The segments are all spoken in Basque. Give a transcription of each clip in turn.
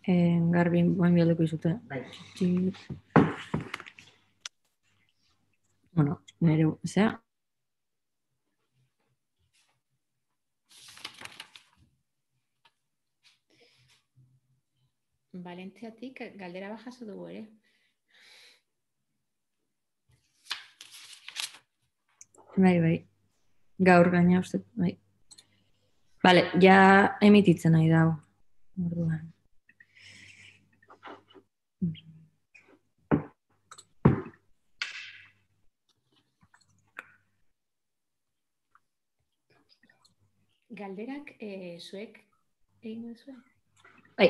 Garbi, bain bialdeko izute. Bueno, nire, zera. Valentziatik galdera bat jaso dugu ere. Bai. Gaur gaina uste, bai. Vale, ja emititzen nahi dago. Orduan. Galderak zuek egin duzue? Bai.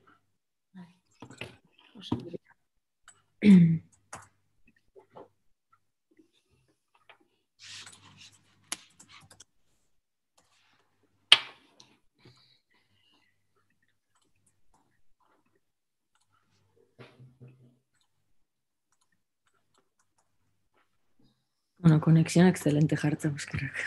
Oso. Bueno, conexión excelente jartzen buskerak.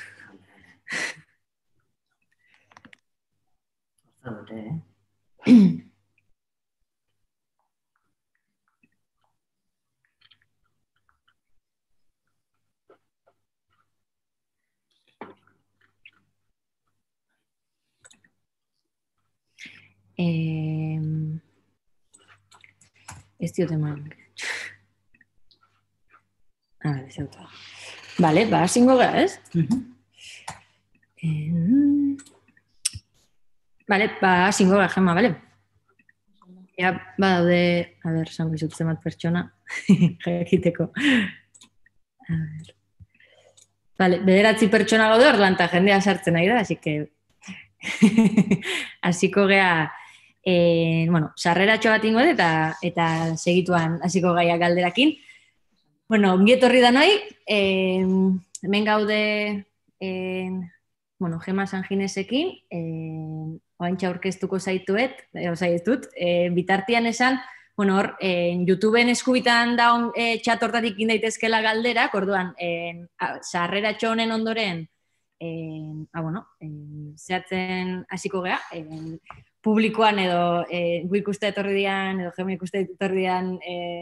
Ez diote eman. Vale, zeuta. Vale, ba, zingo gara, ez? Vale, ba, zingo gara, Gemma, bale? Ja, badaude, a ber, esan bizut zemat pertsona, jakiteko. A ber. Vale, 9 pertsona gaude orduan, eta jendea sartzen nahi da, así que... hasiko gea, bueno, sarreratxo bat ingo eta segituan hasiko gaia galderakin. Bueno, ongi etorri da noi, hemen gaude, bueno, Gemma Sanginesekin, oaintxa aurkeztuko zaitut, bitartian esan, bueno, hor, YouTubeen eskubitan daun txat hortatik indaitezkela galderak, orduan, sarreratxo honen ondoren, bueno, zehatzen hasiko gea, publikoan edo gu ikuste etorri dian, edo Gemma ikuste etorri dian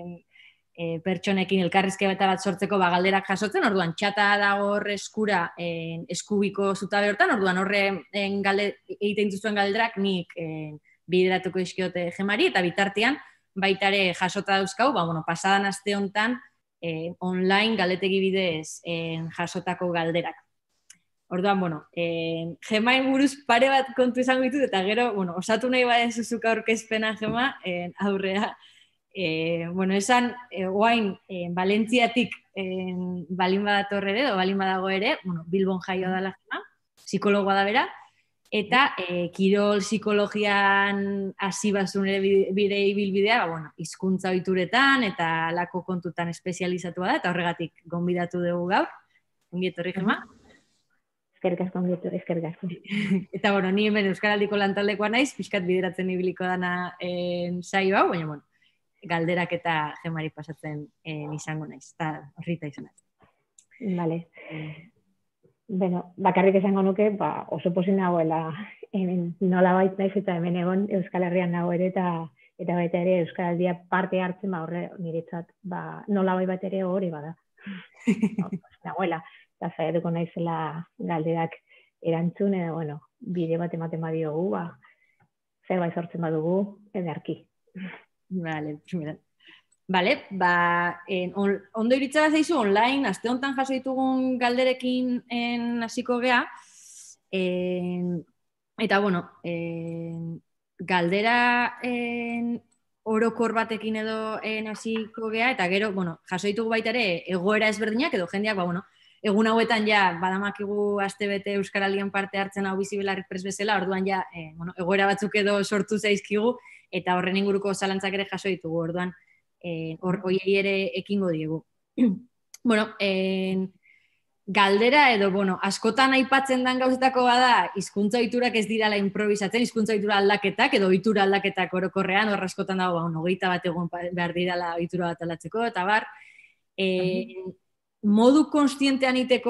pertsonekin elkarrizketa bat sortzeko galderak jasotzen, orduan txata dago horre eskura eskubiko zutabe hortan, orduan horre egiten dituzuen galderak nik bideratuko dizkiote Gemari, eta bitartean baitare jasota dauzkau, bueno, pasadan aste hontan online galdetegi bidez jasotako galderak. Orduan, bueno, Gemain buruz pare bat kontu izango ditut, eta gero, bueno, osatu nahi bada zuzuka aurkezpena Gema, aurrea. Bueno, esan, oain, Valentziatik balin badatorre ere, edo balin badago ere, bueno, Bilbon jaio dala Gema, psikologoa da bera, eta kirol psikologian hasi bazun ere bide ibilbidea, bueno, hizkuntza ohituretan eta lako kontutan espezializatua da, eta horregatik gonbidatu dugu gaur. Ongi etorri, Gema. Eskerrik asko. Eta, bueno, ni hemen Euskaraldiko lantaldekoa naiz, pixkat bideratzen ibiliko dana saio hau, baina, bueno, galderak eta Gemari pasatzen izango naiz, eta horrita izan. Vale. Bueno, bakarrik esango nuke, oso posin nagoela nola bait naiz eta hemen egon Euskal Herrian nago ere, eta baita ere Euskaraldia parte hartzen, horre niretzat, nola bat ere hori bada. Nagoela. Eta zaiatuko naizela galderak erantzun, edo, bueno, bide bat ematen badiogu, zerbait sortzen badugu, ederki. Vale, primera. Vale, ondo iritza zaizu online, aste honetan jaso ditugun galderekin hasiko gea, eta, bueno, galdera orokor batekin edo hasiko gea, eta gero, bueno, jaso ditugu baita ere egoera ezberdinak, edo jendeak, bueno, egun hauetan ja, badamakigu astebete Euskaraldian parte hartzen hau Bizi Belarrik prest bezala, orduan ja, egoera batzuk edo sortu zaizkigu, eta horren inguruko zalantzak ere jaso ditugu, orduan, hoiei ere ekingo diegu. Bueno, galdera edo, bueno, askotan aipatzen den gauzetako bada, hizkuntza ohiturak ez dirala improvisatzen, hizkuntza ohitura aldaketak, edo ohitura aldaketak orokorrean, hor askotan dago, 21 egun behar dirala ohitura bat aldatzeko, eta bar, modu konstientean iteko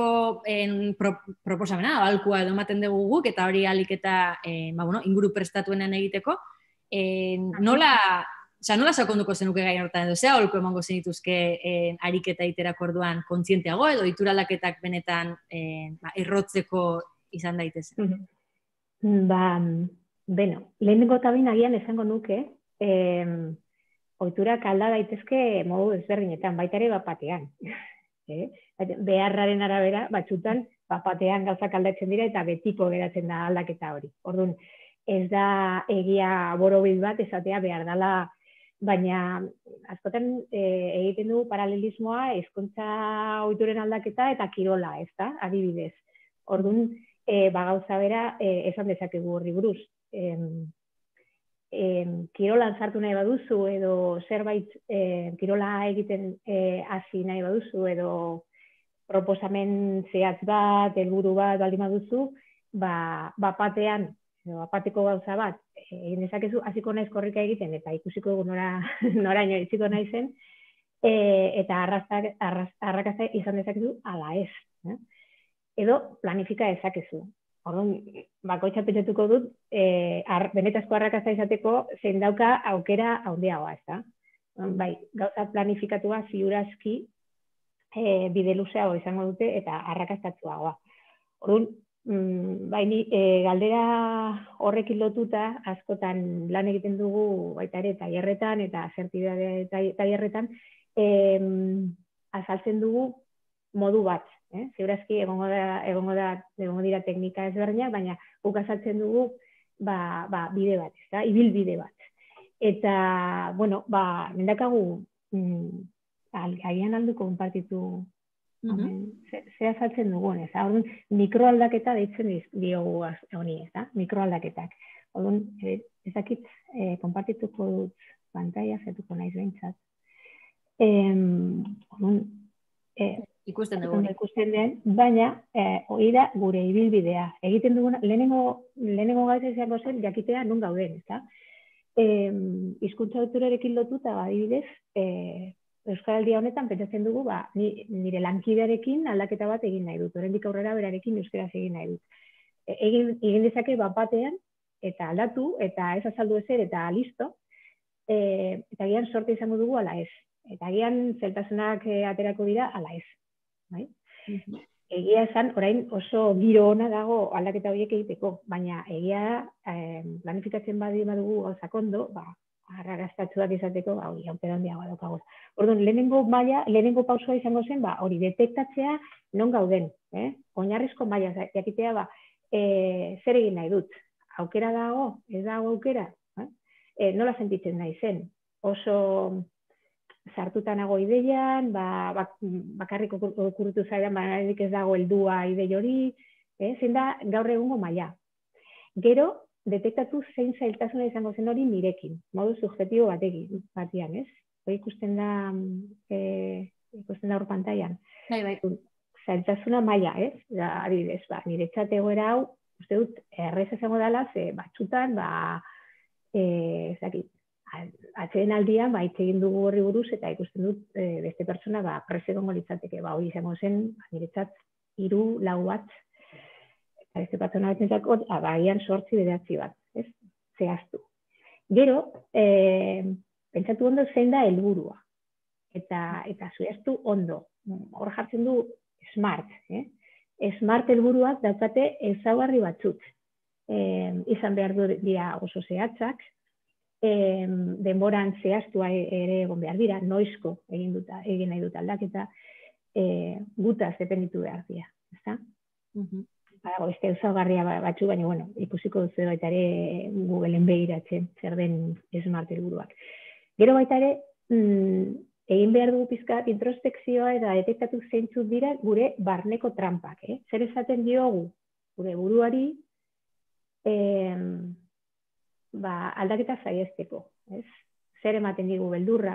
proposamena, abalkua edo ematen dugu guk, eta hori alik eta inguru prestatuenan egiteko, nola sakonduko zenuke gai hortan, edo zea holko emango zenituzke ariketa iterako orduan kontzienteago, edo ituralaketak benetan errotzeko izan daitezen? Lehenengo eta behin agian esango nuke, ohiturak alda daitezke modu ezberdinetan, baita ere bapatean. Beharraren arabera, batzutan, bapatean gauzak aldatzen dira eta betiko geratzen da aldaketa hori. Orduan, ez da egia borobil bat esatea behar dela, baina askotan egiten dugu paralelismoa hezkuntza ohituren aldaketa eta kirola, ez da, adibidez. Orduan, gauza bera esan dezakegu horri buruz. Kirolan sartu nahi baduzu edo zerbait kirola egiten hasi nahi baduzu edo proposamen zehatz bat, helburu bat baldin baduzu, bapatean, bapateko gauza bat, egin dezakezu, hasiko naiz korrika egiten eta ikusiko dugu noraino itziko naizen, eta arrakasta izan dezakezu ala ez. Edo planifika dezakezu. Orduan, bakoitza pentsatuko dut, benetazko arrakasta izateko zein dauka aukera handiagoa, ez da? Bai, gauza planifikatua ziurazki bide luzeago izango dute eta arrakastatsuagoa. Orduan, galdera horrekin lotuta, askotan lan egiten dugu baita ere tailerretan eta asertibitate tailerretan, azaltzen dugu modu bat. Ziurazki egongo dira teknika ezberdinak, baina guk azaltzen dugu bide bat, ibilbide bat. Eta, mendakagu, agian alduko konpartitu ze azaltzen dugun, ez? Orduan, mikroaldaketa deitzen diogu honi, ez da? Mikroaldaketak. Orduan, ezakit konpartituko dut pantalla, zetuko naiz behintzat. Orduan, ikusten dugu. Ikusten den, baina hori da gure ibilbidea. Egiten duguna, lehenengo gauza izango zen jakitea non gauden, ezta? Hizkuntza ohiturarekin lotuta, adibidez, Euskaraldia honetan pentsatzen dugu, nire lankidearekin aldaketa bat egin nahi dut. Oraindik aurrera berarekin euskaraz egin nahi dut. Egin dezake bapatean eta aldatu eta ez azaldu ezer eta listo. Eta agian sorte izango dugu ala ez. Eta agian zeltasunak aterako dira ala ez. Egia esan, orain oso giro ona dago aldaketa horiek egiteko, baina egia planifikatzen badugu gauzak ondo, arrakastatsuak izateko, hori aukera handiagoa daukagu. Orduan, lehenengo pausua izango zen, hori detektatzea non gauden, oinarrizko maila, jakitea, zer egin nahi dut, aukera dago, ez dago aukera, nola sentitzen nahi zen, oso sartuta nago ideian, bakarrik okurritu zaidan, banarik ez dago heldua idei hori, zein da gaur egungo maila. Gero, detektatu zein zailtasuna izango zen hori nirekin, modu subjektibo batean, ez? Hori ikusten da hor pantailan. Bai. Zailtasuna maila, ez? Adibidez, niretzat egoera hau, uste dut, errez izango dela, ze batzutan, atzeen aldian, hitz egin dugu horri buruz, eta ikusten dut beste pertsona, presegongo litzateke, hori izango zen, niretzat 3-4 bat, eta beste pertsona batzentzako, agian 8-9 bat, ez? Zehaztu. Gero, pentsatu ondo zein da helburua, eta zehaztu ondo. Hor jartzen du smart, smart helburuak daukate ezaugarri batzuk. Izan behar dira oso zehatzak, denboran zehaztua ere egon behar dira, noizko egin nahi dut aldaketa, gutaz dependitu behar dira, ezta? Badago, beste ezaugarria batzu, baina, ikusiko duzu baita ere Googleen begiratzen, zer den smart helburuak. Gero baita ere, egin behar dugu pizkat introspekzioa eta detektatu zeintzuk dira gure barneko trampak, zer esaten diogu gure buruari, aldaketa saihesteko, ez? Zer ematen digu beldurra,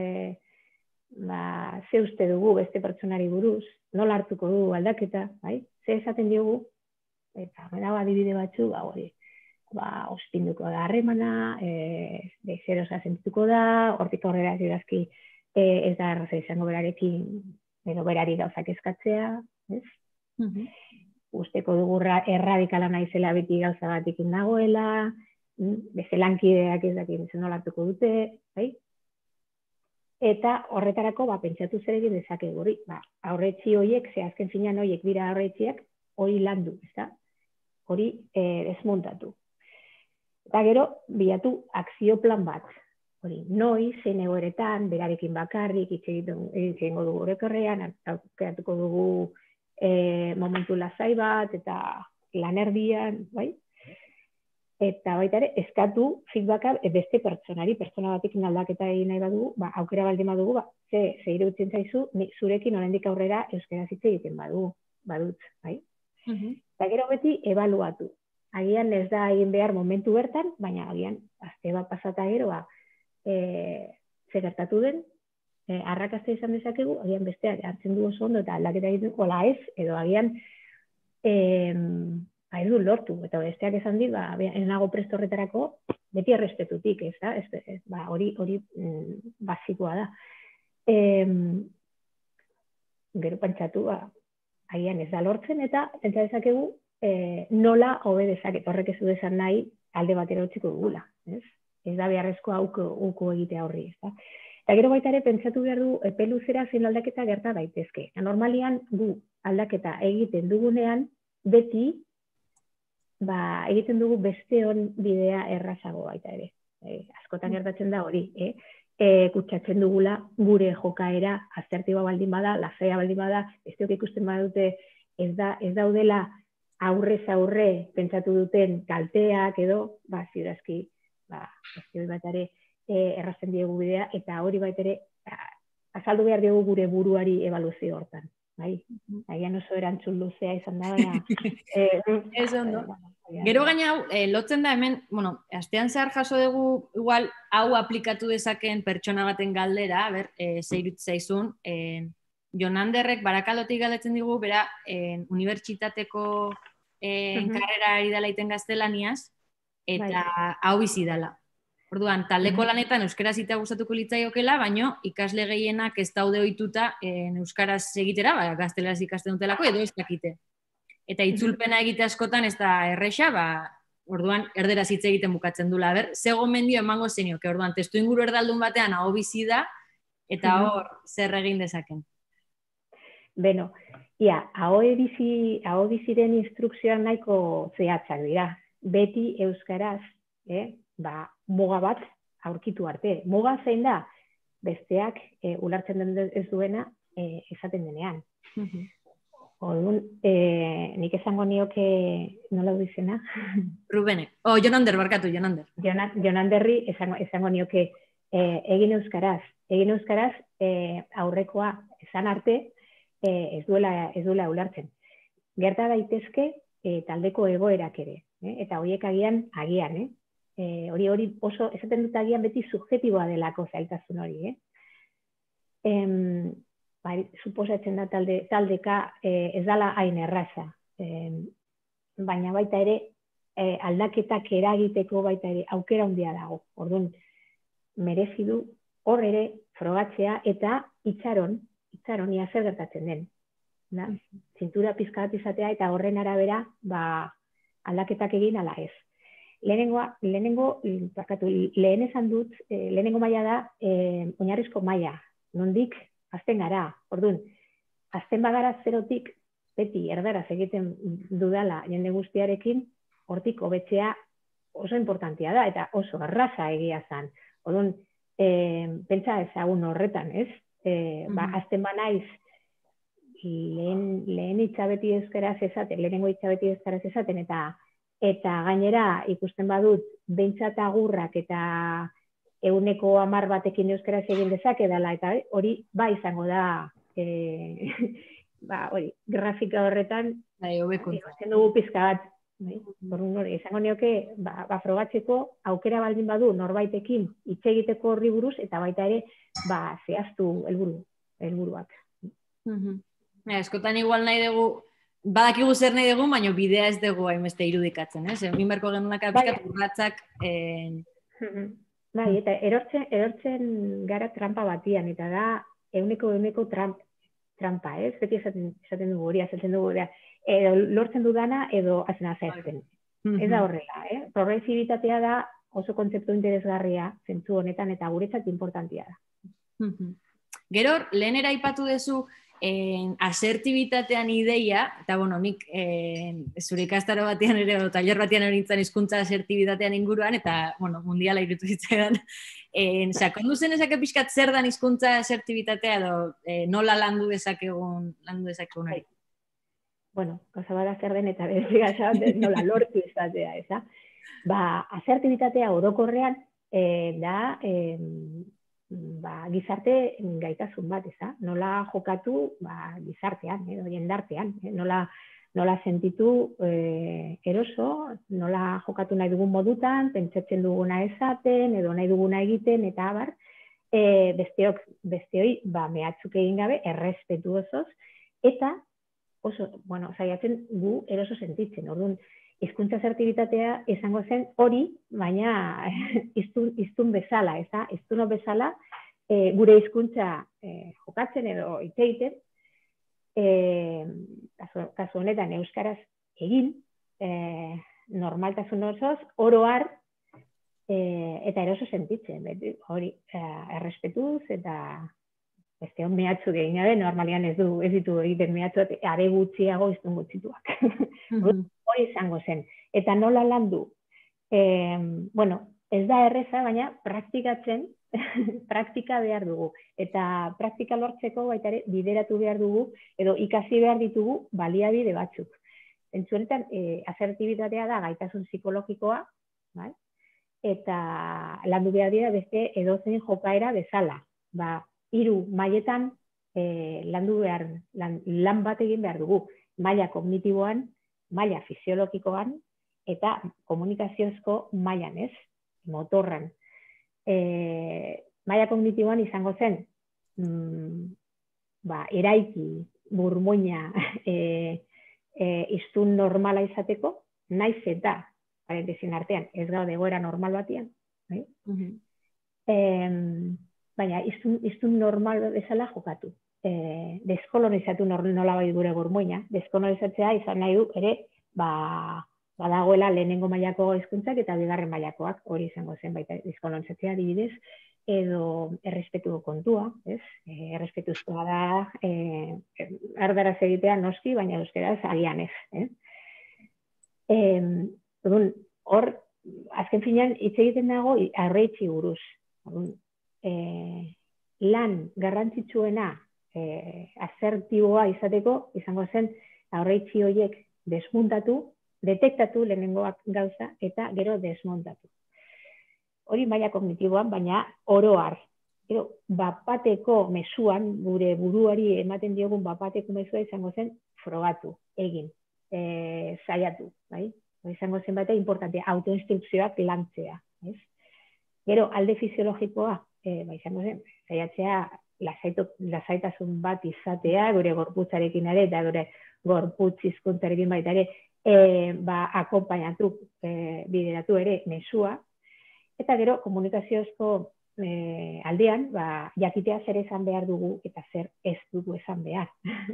ze uste dugu beste pertsonari buruz, nola hartuko dugu aldaketa, ze esaten diogu, eta dago adibide batzu, ospinduko da harremana, zerosa sentituko da, hortik aurrera zirazki ez da erraza izango berarekin, edo berari gauzak eskatzea, ez? Usteko dugu erradikala naizela beti gauza batikin dagoela, beste lankideak ez dakit nola hartuko dute, bai? Eta horretarako pentsatu zer egin dezakegu hori, aurretxi horiek, azken finean horiek dira aurretxiak, hori landu, ezta? Hori desmontatu. Eta gero, bilatu akzio plan bat. Hori, noiz, zein egoeretan, berarekin bakarrik, itxegingo dugu orokorrean, aukeratuko dugu momentu lasai bat, eta lanerdian, bai? Eta baita ere, eskatu feedbacka beste pertsona batekin aldaketa egin nahi badugu, aukera baldin badugu, ze iruditzen zaizu, zurekin oraindik aurrera euskaraz hitz egiten badut, bai? Eta gero beti ebaluatu. Agian ez da egin behar momentu bertan, baina agian aste bat pasata gero, ze gertatu den, arrakasta izan dezakegu, agian besteak hartzen du oso ondo eta aldaketa egiten, hola ez, edo agian ez du lortu, eta besteak esan dit, ez nago presto horretarako, beti errespetutik, ez da? Hori basikoa da. Gero pentsatu, agian ez da lortzen, eta pentsa dezakegu nola hobe dezaket, horrek ez du desan nahi alde batera utziko dugula, ez? Ez da beharrezkoa uko egitea horri, ez da? Eta gero baita ere pentsatu behar du epe luzera zein aldaketa gerta daitezke. Normalian gu aldaketa egiten dugunean, beti egiten dugu besteon bidea errazago baita ere. Askotan gertatzen da hori, kutsatzen dugula gure jokaera asertiboa baldin bada, lasaia baldin bada, besteok ikusten badute ez daudela aurrez aurre pentsatu duten kalteak edo, ziurazki, baita ere errazten diegu bidea, eta hori baita ere azaldu behar diegu gure buruari ebaluazio hortan. Agian oso erantzun luzea izan da, baina... Ez ondo. Gero gaina, lotzen da hemen, astean zehar jaso dugu, igual, hau aplikatu dezaken pertsona baten galdera, ze iruditzen zaizun, Jonanderrek Barakaldotik galdetzen digu, bera, unibertsitateko karrera ari dela iten gaztelaniaz, eta hau bizi dela. Orduan, taldeko lanetan euskaraz itea gustatuko litzaiokela, baino ikasle gehienak ez daude ohituta euskaraz egitera, gazteleraz ikasten dutelako edo ez dakite. Eta itzulpena egite askotan ez da erresa, orduan erderaz hitz egiten bukatzen dula. Ze gomendio emango zenioke, orduan, testu inguru erdaldun batean hau bizi da, eta hor zer egin dezaken. Beno, hau biziren instrukzioan nahiko zehatzak dira. Beti euskaraz, muga bat aurkitu arte. Muga zein da, besteak ulertzen den ez duena esaten denean. Orduan, nik esango nioke, nola du izena? Rubenek. Jonander, barkatu, Jonander. Jonanderri esango nioke egin euskaraz. Egin euskaraz aurrekoa esan arte ez duela ulertzen. Gerta daitezke taldeko egoerak ere. Eta horiek agian, hori oso, esaten dut agian beti subjetiboa delako zailtasun hori. Suposatzen da taldeka ez dala hain erraza. Baina baita ere, aldaketak eragiteko baita ere aukera handia dago. Orduan, merezi du hor ere frogatzea eta itxaron ia zer gertatzen den. Zintura pizka bat izatea eta horren arabera aldaketak egin ala ez. Lehen esan dut, lehenengo maila da oinarrizko maila, nondik azten gara. Orduan, azten bagara zerotik, beti erdaraz egiten dudala jende guztiarekin, hortik hobetzea oso importantia da, eta oso erraza egia zen. Orduan, pentsa ezagun horretan, ez? Azten banaiz, lehen itxabeti euskaraz esaten, lehenengo itxabeti euskaraz esaten, eta gainera ikusten badut behintzat agurrak eta 110 batekin euskaraz egin dezake dela, eta hori izango da grafika horretan ikusten dugu pizka bat. Izango nioke frogatzeko aukera baldin badu norbaitekin hitz egiteko horri buruz, eta baita ere zehaztu helburuak. Eskotan igual nahi dugu, badakigu zer nahi dugu, baina bidea ez dugu hainbeste irudikatzen, ez? Egin beharko genunak apizkat urratzak... Eta erortzen gara trampa batian, eta da 100% trampa, ez? Beti esaten dugu hori, edo lortzen dudana, edo azena zehazten. Ez da horrela, progresibitatea da oso kontzeptu interesgarria zentzu honetan eta guretzat importantia da. Gero, lehenera aipatu duzu asertibitatean ideia, eta bueno, nik zure ikastaro batean ere, o taller batean ere nintzen hizkuntza asertibitatean inguruan, eta, bueno, mundiala irutu zitzaidan. Sakondu zen ezak pixkat zer dan hizkuntza asertibitatea, edo nola landu dezakegun hori? Bueno, gauza bada zer den eta berezi gauza nola lortu izatea, eza? Asertibitatea orokorrean da gizarte gaitasun bat, eza? Nola jokatu gizartean, edo jendartean, nola sentitu eroso, nola jokatu nahi dugun modutan, pentsatzen duguna esaten, edo nahi duguna egiten, eta abar, besteoi mehatzuk egin gabe, errespetu osoz, eta oso, saiatzen gu eroso sentitzen, orduan, hizkuntza asertibitatea izango zen hori, baina hiztun bezala, hiztuno bezala, gure hizkuntza jokatzen edo hitz egiten, kasu honetan euskaraz egin, normaltasun osoz, oro har, eta eroso sentitzen, hori, errespetuz eta beste hon mehatzuk egin gabe, normalian ez ditu egiten mehatzuak, are gutxiago hiztun gutxituak. Hori izango zen. Eta nola landu? Bueno, ez da erreza, baina praktikatzen, praktika behar dugu. Eta praktika lortzeko baita ere bideratu behar dugu, edo ikasi behar ditugu baliabide batzuk. Entzuenetan, asertibitatea da gaitasun psikologikoa, eta landu behar dira beste edozein jokaera bezala. 3 mailetan lan bat egin behar dugu. Maila kognitiboan, maila fisiologikoan, eta komunikaziozko mailan, motorran. Maila kognitiboan izango zen, eraiki, burmuina, hiztun normala izateko, naiz eta, parentesien artean, ez gaude egoera normal batian. Baina hiztun normal bezala jokatu. Deskolonizatu nola bai gure burmuina. Deskolonizatzea izan nahi du ere, badagoela lehenengo mailako hizkuntzak eta bigarren mailakoak, hori izango zen baita deskolonizatzea adibidez, edo errespetu kontua, errespetuzkoa da, erdaraz egitea noski, baina euskeraz agian ez. Hor, azken finean, hitz egiten dago aurreitzi buruz. Lan garrantzitsuena asertiboa izateko, izango zen aurreitzi horiek desmuntatu, detektatu lehenengoak gauza, eta gero desmontatu. Hori maila kognitiboan, baina oro har. Bapateko mezuan, gure buruari ematen diogun bapateko mezua izango zen frogatu, egin, saiatu. Izango zen baita importante, autoinstrukzioak lantzea. Gero, alde fisiologikoa, izango zen, saiatzea lasaitasun bat izatea, gure gorputzarekin ere, eta gure gorputz hizkuntzarekin baita ere, akonpainatu, bideratu ere mesua, eta gero komunikaziozko aldean, jakitea zer esan behar dugu eta zer ez dugu esan behar.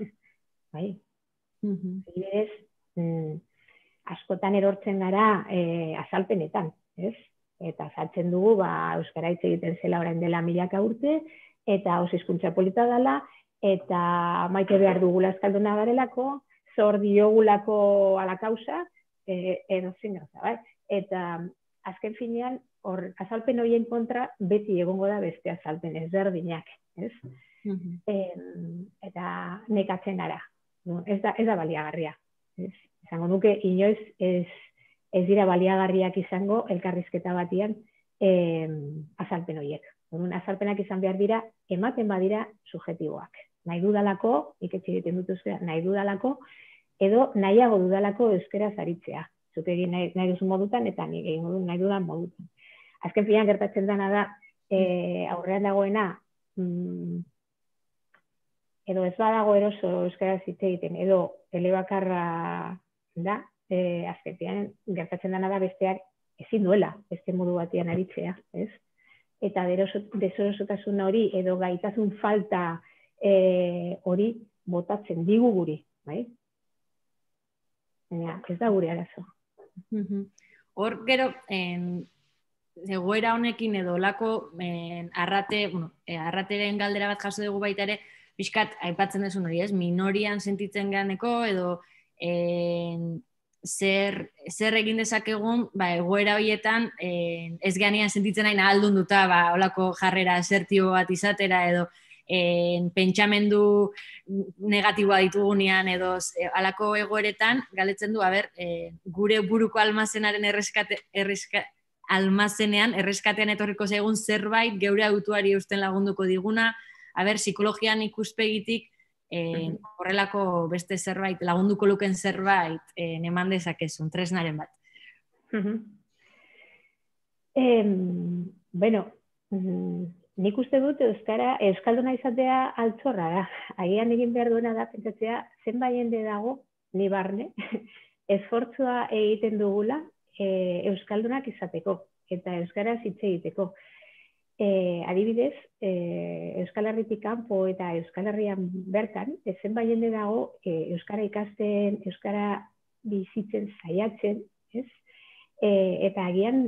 Adibidez, askotan erortzen gara azalpenetan, eta azaltzen dugu euskara hitz egiten zela orain dela milaka urte, eta oso hizkuntza polita dela, eta maite behar dugula euskalduna garelako, zor diogulako ala kausa, edo zein gauza, eta azken finean, azalpen horien kontra beti egongo da beste azalpen ezberdinak, eta nekatzen gara, ez da baliagarria. Izango nuke, inoiz ez dira baliagarriak izango elkarrizketa batian azalpen horiek. Azalpenak izan behar dira, ematen badira subjetiboak. Nahi dudalako, iketxe egiten dut euskera, nahi dudalako, edo nahiago dudalako euskera zaritzea. Zuk egin nahi duzun modutan, eta nahi dudan modutan. Azken finean gertatzen dena da, aurrean dagoena, edo ez badago eroso euskara hitz egiten, edo elebakarra da, azken finean gertatzen dena da besteak ezin duela, beste modu batian aritzea, ez? Eta deserosotasun hori, edo gaitasun falta hori botatzen digu guri, bai? Ez da gure arazo. Hor, gero, egoera honekin edo lako arrateren galdera bat jaso dugu baita ere, pixkat, aipatzen desun hori, ez? Minorian sentitzen ganeko edo zer egin dezakegun, egoera horietan ez ganean sentitzen nahi ahaldun duta, olako jarrera asertibo bat izatera edo pentsamendu negatiboa ditugunean edo alako egoeretan galetzen du, gure buruko almazenaren almazenean erreskatean etorriko zaigun zerbait geure autuari eusten lagunduko diguna, psikologian ikuspegitik horrelako beste zerbait, lagunduko luken zerbait eman dezakezun, tresnaren bat. Bueno, nik uste dut euskalduna izatea altxorra da. Agian egin behar duena da, pentsatzea, zenbait jende dago, ni barne, esfortzua egiten dugula euskaldunak izateko eta euskaraz hitz egiteko. Adibidez, Euskal Herritik kanpo eta Euskal Herrian bertan, zenbait jende dago euskara ikasten, euskara bizitzen saiatzen, ez? Eta agian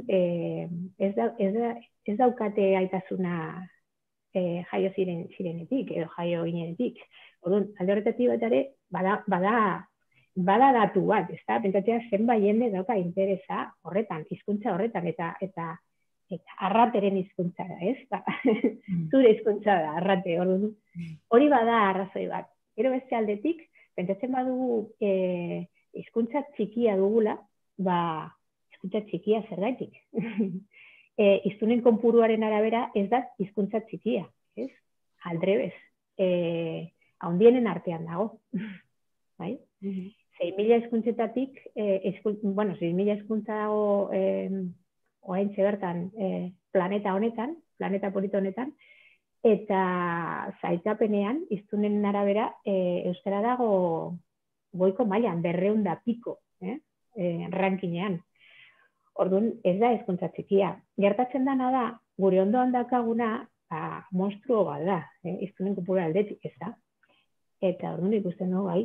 ez daukate gaitasuna jaio zirenetik edo jaio ginenetik. Orduan, alde horretatik bat ere, bada datu bat, ezta? Pentsatzea zenbait jende dauka interesa horretan, hizkuntza horretan eta arrateren hizkuntza da, ez? Zure hizkuntza da, arrate, orduan. Hori bada arrazoi bat. Gero beste aldetik, pentsatzen badugu hizkuntza txikia dugula, hizkuntza txikia zergatik. Hiztunen konpuruaren arabera ez da hizkuntza txikia, ez? Aldrebez. Handienen artean dago. Bai? 6.000 hizkuntzetatik, 6.000 hizkuntza dago oraintxe bertan planeta honetan, planeta polita honetan, eta sailkapenean, hiztunen arabera, euskara dago goiko mailan, 200 piko, rankinean. Orduan, ez da hizkuntza txikia. Gertatzen dana da, gure ondoan daukaguna, monstruo bat da, hiztunen kopuru aldetik, ez da. Eta orduan ikusten dugu,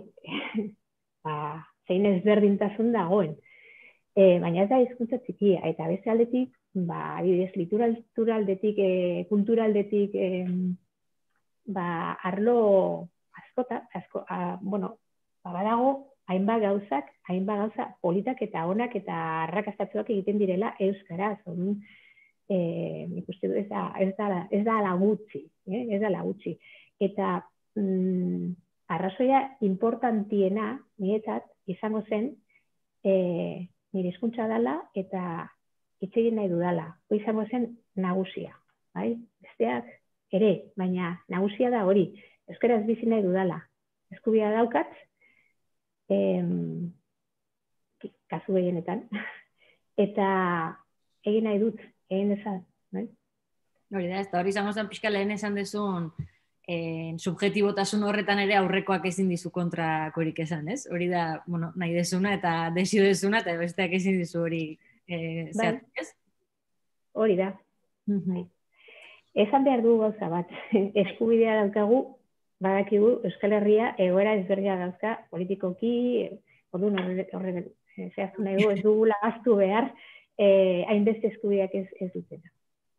zein ezberdintasun dagoen. Baina ez da hizkuntza txikia, eta beste aldetik, adibidez, literatura aldetik, kultura aldetik, arlo badago, hainbat gauza politak eta onak eta arrakastatsuak egiten direla euskaraz. Ikusten du, ez da ala gutxi. Eta arrazoia importantiena, niretzat, izango zen, nire hizkuntza dela eta hitz egin nahi dudala. Hori izango zen nagusia. Besteak ere, baina nagusia da hori. Euskaraz bizi nahi dudala. Eskubidea daukat, kasu gehienetan, eta egin nahi dut, egin dezan. Hori da, hori izango zen pixka lehen esan dezun subjetibotasun horretan ere aurrekoak ezin dizu kontrakorik esan, ez? Hori da, nahi dezuna eta desio dezuna, eta besteak ezin dizu hori zehatik, ez? Hori da. Esan behar du gauza bat. Eskubidea daukagu, badakigu Euskal Herria egoera ezberdina dauzka politikoki, orduan horren zehaztu nahi du, ez dugula gaztu behar, hainbeste eskubideak ez dutena.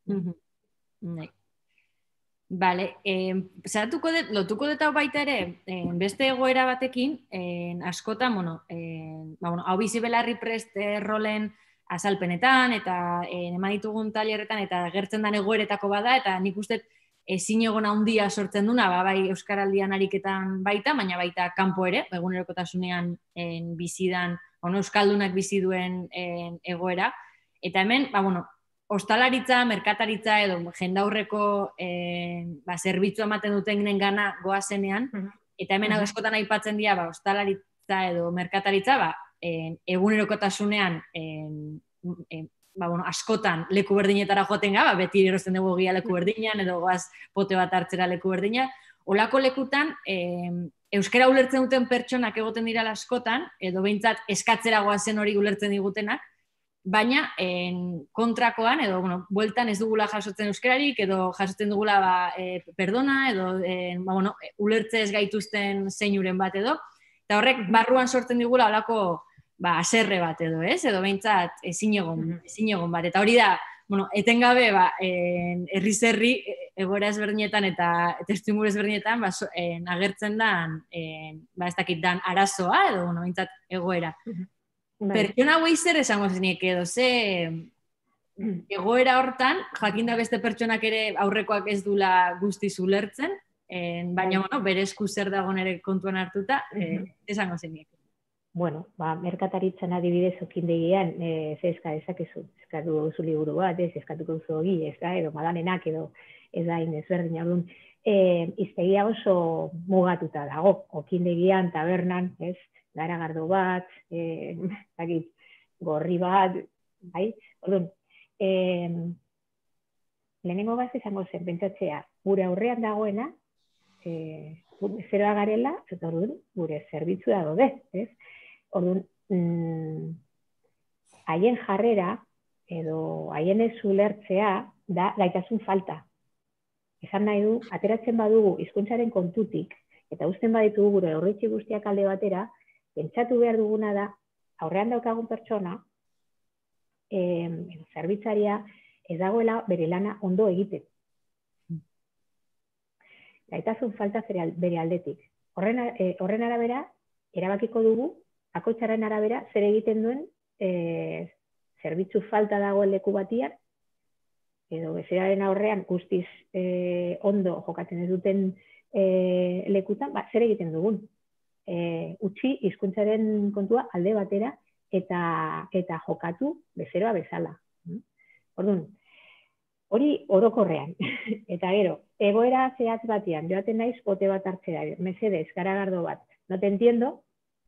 Bale, lotuko dut hau baita ere, beste egoera batekin, askotan, hau bizi belarri prest rolen azalpenetan, eta eman ditugun tailerretan, eta gertzen den egoeretako bada, eta nik uste ezin egon handia sortzen duna, bai euskaraldian ariketan baita, baina baita kanpo ere, egunerokotasunean bizidan, euskaldunak bizi duen egoera, eta hemen, ostalaritza, merkataritza edo jendaurreko zerbitzu ematen duten gana goazenean, eta hemen askotan aipatzen dira ostalaritza edo merkataritza egunerokotasunean askotan leku berdinetara joaten gara, beti erosten dugu gia leku berdinean edo goaz pote bat hartzera leku berdina. Olako lekutan, euskara ulertzen duten pertsonak egoten dira askotan, edo behintzat eskatzera goazen hori ulertzen digutenak, baina kontrakoan, edo bueltan ez dugula jasotzen euskararik, edo jasotzen dugula perdona, edo ulertze ez gaituzten zeinuren bat edo, eta horrek barruan sortzen digula olako haserre bat edo, ez? Edo behintzat ezin egon bat. Eta hori da, etengabe, herriz herri, egoera ezberdinetan eta testuinguru ezberdinetan, agertzen da, ez dakit dan arazoa, edo, behintzat egoera. Pertsona hauei zer esango zeniek edo, ze egoera hortan, jakinda beste pertsonak ere aurrekoak ez dula guztiz ulertzen, baina, bere esku zer dagoen ere kontuan hartuta, esango zeniek. Bueno, merkataritzan adibidez okindegian, ze eska dezakezu, eskatu duzu liburu bat, eskatuko duzu ogi, edo madanenak, edo ez da inezberdin, orduan, iztegia oso mugatuta dago, okindegian, tabernan, garagardo bat, gorri bat, bai, orduan, lehenengo bat izango zen, pentsatzea, gure aurrean dagoena, zeroa garela, eta orduan, gure zerbitzu da daude, ez? Orduan, haien jarrera, edo haien ez ulertzea, da gaitasun falta. Esan nahi du, ateratzen badugu hizkuntzaren kontutik, eta uzten baditugu gure aurretxe guztiak alde batera, pentsatu behar duguna da, aurrean daukagun pertsona, zerbitzaria, ez dagoela bere lana ondo egiten. Gaitasun falta bere aldetik. Horren arabera, erabakiko dugu, bakoitzaren arabera, zer egiten duen zerbitzu falta dagoen leku batian, edo bezeraren aurrean guztiz ondo jokatzen ez duten lekutan, zer egiten dugun. Utzi hizkuntzaren kontua alde batera eta jokatu bezeroa bezala. Orduan, hori orokorrean. Eta gero, egoera zehatz batian, joaten naiz bote bat hartzera, mesedez, garagardo bat, no te entiendo,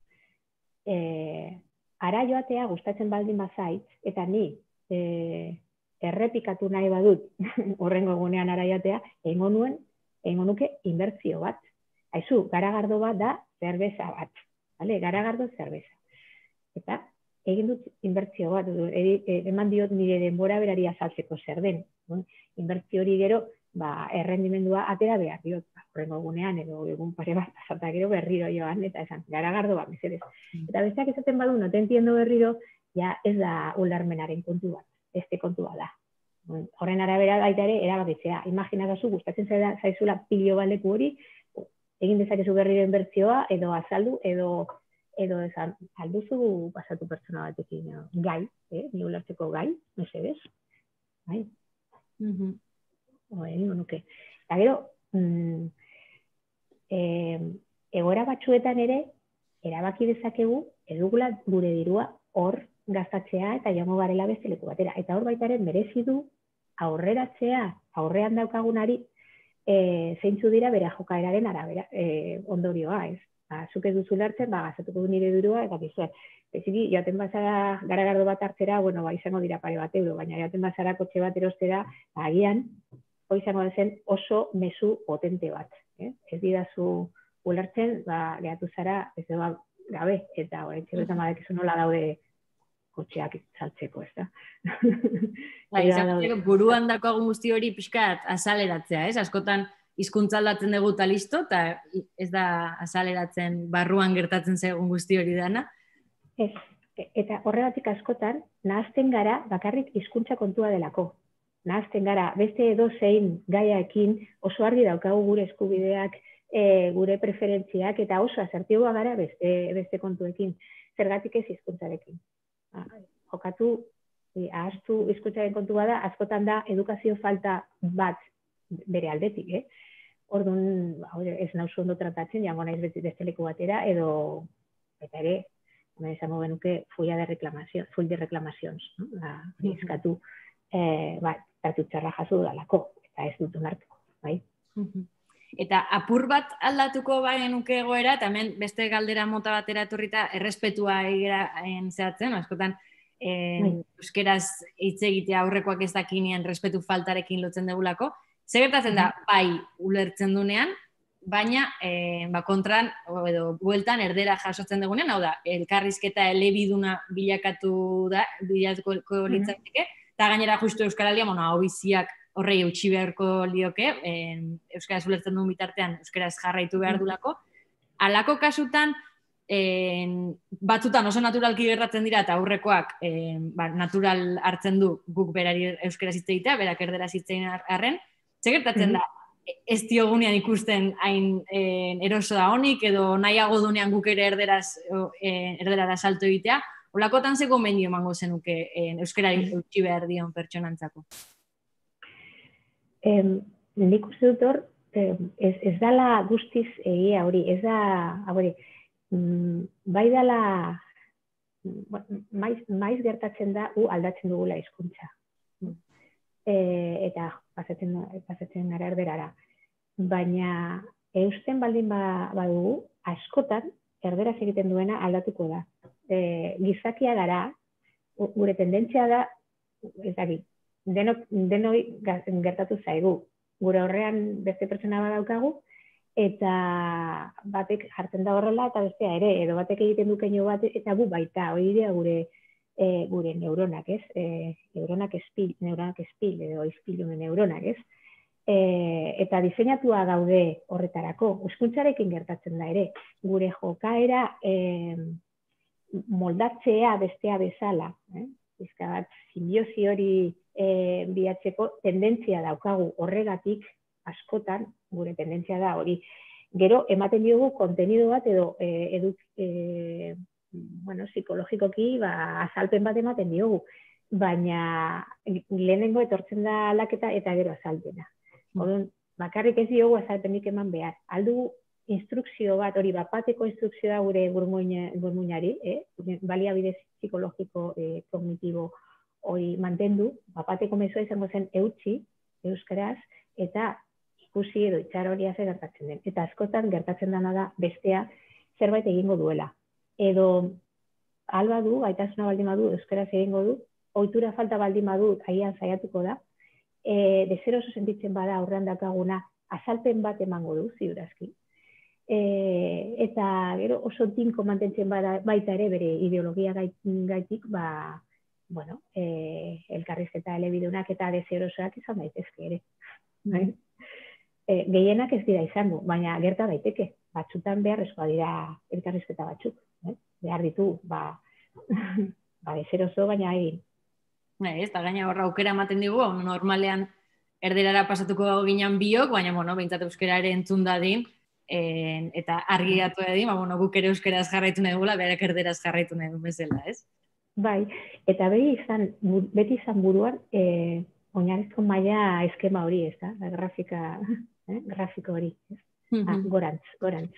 ara joatea gustatzen baldin bazait, eta ni errepikatu nahi badut horrengo egunean ara joatea, egingo nuke inbertsio bat. Aizu, garagardo bat da zerbeza bat. Garagardo zerbeza. Eta egin dut inbertsio bat, eman diot nire denbora berari azaltzeko zer den. Inbertsio hori gero, errendimendua atera behar diot, horrengo egunean, edo egun pare bat, pasata gero berriro joan, eta esan, garagardo bat, mesedez. Eta besteak esaten badu, no te entiendo berriro, ja ez da ulermenaren kontu bat, beste kontua da. Horren arabera baita ere, erabakitzea, imaginakazu, gustatzen zaizula pilo baleku hori, egin dezakezu berriro inbertsioa, edo azaldu, edo esan, alduzu pasatu pertsona batekin gai, ni ulertzeko gai, mesedez. Bai. Egingo nuke. Eta gero, egoera batzuetan ere, erabaki dezakegu, edugula gure dirua hor gastatzea eta joango garela beste leku batera. Eta hor baitaren merezi du aurreratzea, aurrean daukagunari, zeintzu dira bere jokaeraren arabera, ondorioa, ez? Zuk ez duzu lertzen, gastatuko du nire dirua, eta bizuet. Beziki, joaten bazara garagardo bat hartzera, izango dira pare bat euro, baina joaten bazara kotxe bat erostera, agian, izango zen oso mezu potente bat. Ez didazu ulertzen, gehatu zara, ez da gabe, eta etxebetan badekizu nola daude kotxeak saltzeko, ez da. Buruan dakoagun guzti hori pixkat azaleratzea, ez? Askotan hizkuntza aldatzen dugu eta listo, eta ez da azaleratzen barruan gertatzen zaigun guzti hori dana. Ez, eta horregatik askotan, nahazten gara bakarrik hizkuntza kontua delako. Nahazten gara, beste edozein gaiaekin oso argi daukagu gure eskubideak, gure preferentziak, eta oso asertiboa gara beste kontuekin. Zergatik ez hizkuntzarekin. Jokatu, ahaztu hizkuntzaren kontua da, askotan da edukazio falta bat bere aldetik, Orduan, ez nauzu ondo tratatzen, jango naiz beste leku batera, edo, eta ere, esango genuke, full de reclamacions, eskatu, tartu txarra jaso dudalako, eta ez dut onartuko, bai? Eta apur bat aldatuko genuke egoera, eta hemen beste galdera mota batera etorrita, errespetua egin zehatzen, askotan, euskeraz hitz egitea aurrekoak ez dakinean respetu faltarekin lotzen degulako. Zer gertatzen da, bai, ulertzen dunean, baina kontran, edo bueltan erdera jasotzen dugunean, hau da, elkarrizketa elebiduna bilakatuko litzateke, eta gainera justu Euskaralia, hau biziak horrei eutxi beharko lioke, Euskaraz ulertzen duen bitartean, Euskaraz jarraitu behar dulako. Halako kasutan, batzutan oso naturalki gertatzen dira eta aurrekoak natural hartzen du guk berari euskaraz hitz egitea, berak erderaz hitz egin arren. Ze gertatzen da, ez diogunean ikusten hain eroso da honik, edo nahiago dunean guk ere erderara salto egitea, olakotan ze gomendio emango zenuke euskarari eutxi behar dion pertsonantzako? Nik uste dut hor, ez dala guztiz egia hori, ez da, bai dala, maiz gertatzen da, aldatzen dugula hizkuntza. Eta pasatzen gara erderara. Baina, eusten baldin badugu, askotan, erderaz egiten duena aldatuko da. Gizakia gara, gure tendentzia da, ez dakit, denoi gertatu zaigu. Gure horrean beste pertsona badaukagu, eta batek jartzen da horrela eta bestea ere, edo batek egiten du keinu bat, eta gu baita, hori dira gure neuronak, ez? Neuronak espil, edo izpilume neuronak, ez? Eta diseinatua gaude horretarako, hizkuntzarekin gertatzen da ere, gure jokaera moldatzea bestea bezala, bizka bat, simbiosi hori bilatzeko tendentzia daukagu horregatik askotan gure tendentzia da hori. Gero ematen diogu kontenido bat edo psikologikoki azalpen bat ematen diogu, baina lehenengo etortzen da aldaketa eta gero azalpena. Orduan, bakarrik ez diogu azalpenik eman behar. Aldu instrukzio bat, hori bapateko instrukzioa gure burmuinari, baliabide psikologiko kognitibo hori mantendu, bapateko mezua izango zen eutxi, euskaraz, eta ikusi edo itxar hori ze gertatzen den. Eta askotan gertatzen dena da bestea zerbait egingo duela. Edo alba du, gaitasuna baldin badu, euskaraz egingo du, ohitura falta baldin badu, agian saiatuko da, deseroso sentitzen bada aurrean dakaguna, azalpen bat emango du, ziurazki. Eta gero oso tinko mantentzen baita ere bere ideologia gaitik, elkarrizketa elebidunak eta deserosoak izan daitezke ere. Gehienak ez dira izango, baina gerta daiteke. Batzutan beharrezkoa dira elkarrizketa batzuk. Behar ditu, deseroso, baina egin. Ez, eta gaina horra aukera ematen digu, normalean erderara pasatuko ginen biok, baina, behintzat euskara entzun dadin, eta argi gatu edin, guk ere euskaraz jarraitu nahi dugula, berak erderaz jarraitu nahi du bezala, ez? Bai, eta beti izan buruan, oinarrizko maila eskema hori, ez da? Grafiko hori. Gorantz.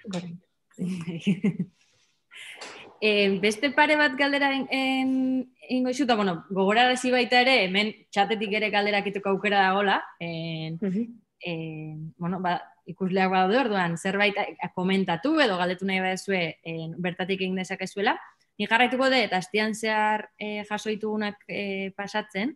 Beste pare bat galdera ingo izuta, gogorarazi baita ere, hemen txatetik ere galderak iteko aukera dagoela, ikusleak badaude orduan, zerbait komentatu edo galdetu nahi badezue bertatik egin dezakezuela. Ni jarraituko dut, eta astian zehar jaso ditugunak pasatzen.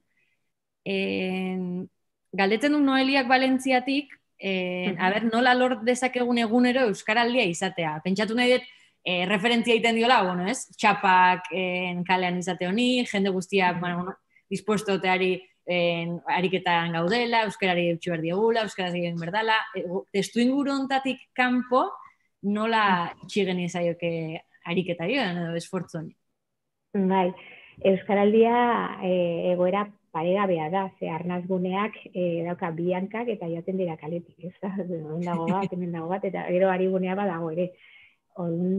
Galdetzen du Noeliak Valentziatik, nola lor dezakegun egunero euskaraldia izatea. Pentsatu nahi dut, referentzia egiten diola, ez? Txapak kalean izate honi, jende guztiak dispuesto teari ariketan gaudela, euskarari eutxu behar diegula, euskaraz egin berdala. Testu inguru hontatik kanpo, nola itxigeni ezaioke ariketa edo esfortzu honi? Bai, euskaraldia egoera paregabea da, ze arnazguneak dauka bi hankak eta joaten dira kaletik, ez da? Hemen dago bat, eta gero arigunea badago ere. Orduan,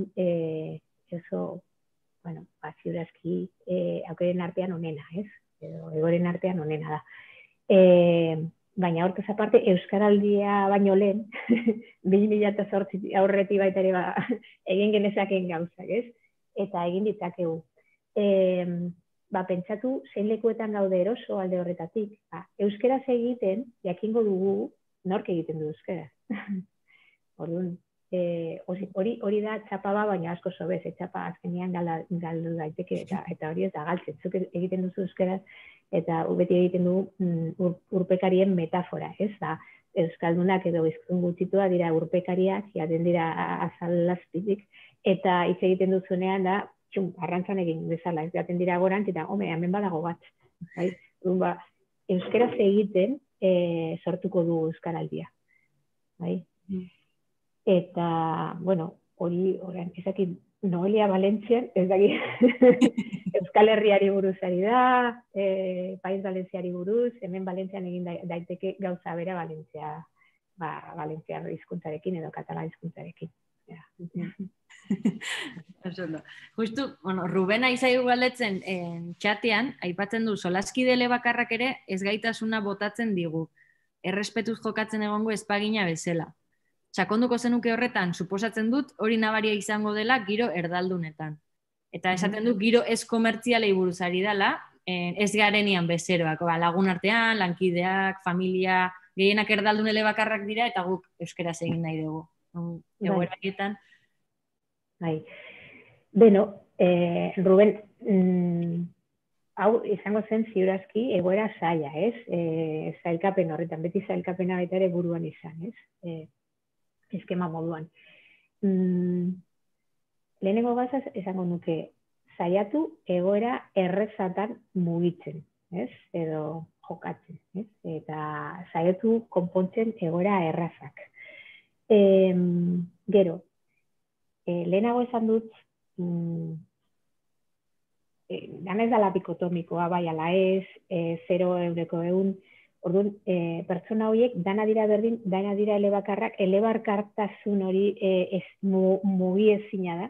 ziurazki aukeren artean onena, ez? Edo egoren artean onena da. Baina hortaz aparte, euskaraldia baino lehen, 2008 aurretik baita ere egin genezakeen gauzak, ez? Eta egin ditzakegu. Pentsatu zein lekuetan gaude eroso alde horretatik. Euskaraz egiten, jakingo dugu, nork egiten du euskaraz. Orduan, hori da txapa baina asko sobez, txapa azkenean galdu daiteke, eta hori ez da galtzen, zuk egiten duzu euskaraz, eta beti egiten du urpekarien metafora, ez da, euskaldunak edo hiztun gutxitua dira urpekariak, jaten dira azalazpitik, eta hitz egiten duzunean da, arrantzan egin bezala, ez jaten dira gorantz, eta hemen badago bat. Euskaraz egiten sortuko du euskaraldia. Eta, hori, ezakit Noelia Valentzian, ez daki, Euskal Herriari buruz ari da, Paiz Valentziari buruz, hemen Valentzian egin daiteke gauza bera Valentziar hizkuntzarekin edo katalan hizkuntzarekin. Justu, Rubena izaigu galdetzen txatean, aipatzen du, solaskide elebakarrak ere ez gaitasuna botatzen digu. Errespetuz jokatzen egongo espagina bezala. Sakonduko zenuke horretan, suposatzen dut, hori nabaria izango dela giro erdaldunetan. Eta esaten du, giro ez komertzialei buruz ari dela, ez garenian bezeroak, lagun artean, lankideak, familia, gehienak erdaldun elebakarrak dira, eta guk euskaraz egin nahi dugu. Egoeraketan. Bai. Beno, Ruben, hau izango zen ziurazki egoera zaila, ez? Zailkapen horretan, beti zailkapena baita ere buruan izan, ez? Eskema moduan. Lehenengo gazaz esango nuke saiatu egoera errezatan mugitzen, ez? Edo jokatzen, ez? Eta saiatu konpontzen egoera errazak. Gero, lehenago esan dut, dana ez dala pikotomikoa, bai ala ez, 0 eureko egun, orduan, pertsona horiek dana dira berdin, dana dira elebakarrak, elebakartasun hori mugi ezina da.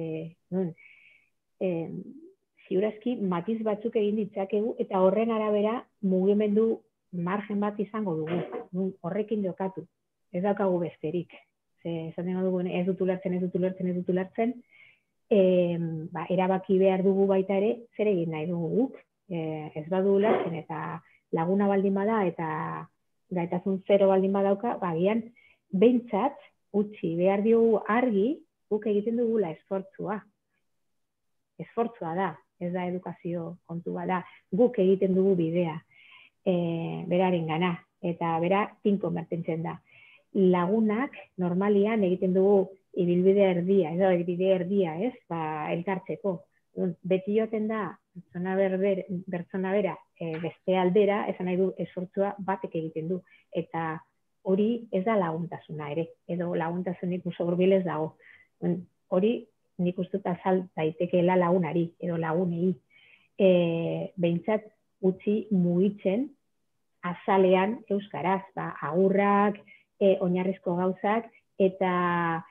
Ziurazki matiz batzuk egin ditzakegu eta horren arabera mugimendu margen bat izango dugu. Horrekin jokatu, ez daukagu besterik. Esaten dugu, ez dut ulertzen, erabaki behar dugu baita ere, zer egin nahi dugu guk. Ez badu ulertzen eta laguna baldin bada eta gaitasun 0 baldin badauka, bagian behintzat utzi behar diogu argi guk egiten dugula esfortzua. Esfortzua da, ez da edukazio kontu bada, guk egiten dugu bidea beraren gana, eta bera tinko mertentzen da. Lagunak normalian egiten dugu ibilbide erdia, ez, elkartzeko. Beti joten da, pertsona bera beste aldera, esan nahi du esfortzua batek egiten du. Eta hori ez da laguntasuna ere, edo laguntasunik oso hurbil ez dago. Hori nik uste dut azal daitekeela lagunari, edo lagunei. Behintzat utzi mugitzen azalean euskaraz, agurrak, oinarrizko gauzak, eta